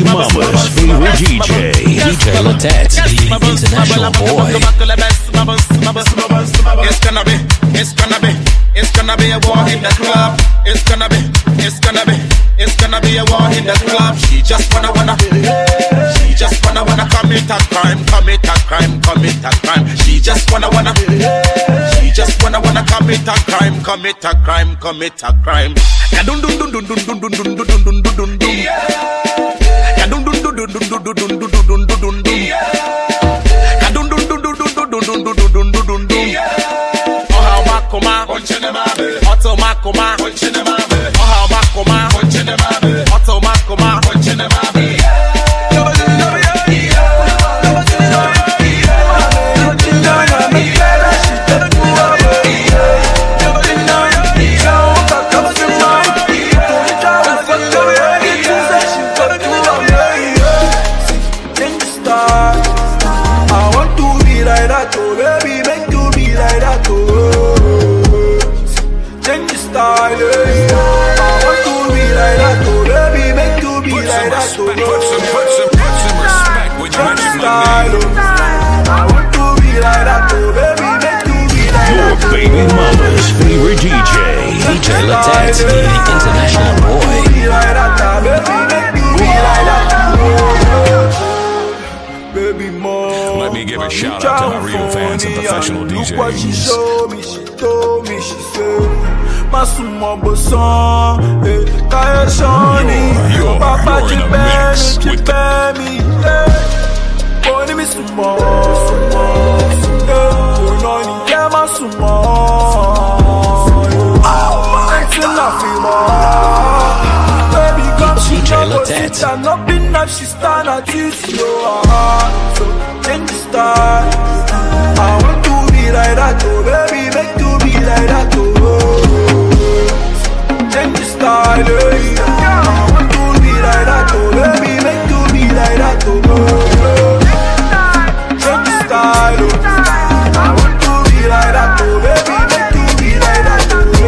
mama's favorite D J, D J Latet, the international boy. It's gonna be, it's gonna be, it's gonna be a war in the club. It's gonna be, it's gonna be, it's gonna be a war in the club. She just wanna wanna, she just wanna wanna commit a crime, commit a crime, commit a crime. She just wanna wanna, she just wanna wanna commit a crime, commit a crime, commit a crime. Ya dun dun dun dun dun dun dun dun dun dun dun dun dun. Ya dun dun dun dun dun dun dun dun dun dun dun dun dun. Ya dun dun dun dun dun dun dun dun dun dun dun dun dun. Oh makoma, Otto makoma, oh makoma, Otto makoma, Baby mama's favorite D J, D J Latet, the international boy. Let me give a shout out to my real fans and professional D Js. What she showed me, she told me, she said, Masumo Boson, eh, Kaya Shoni, Papa Jibeni, Jibeni, eh, Boni mi sumo, eh, Bononi Yama sumo, until nothing more. Baby, come she know sit and up in life, she stand at it, yo, so change the style. I want to be like that, oh, baby, make to be like that, oh. Change the style, eh. I want to be like that, oh, baby, make to be like that, oh. Change the style, oh. I want to be like that, oh, baby, make to be like that,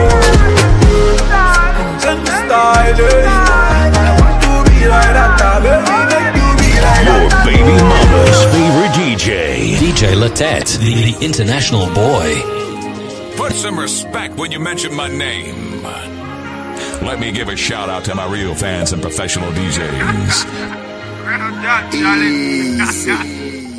oh. Change the style, eh. I want to be like that, oh, baby, make to be like that. Your baby mama's favorite D J, D J Latet, the, the international boy. Put some respect when you mention my name. Let me give a shout out to my real fans and professional D Js. Easy.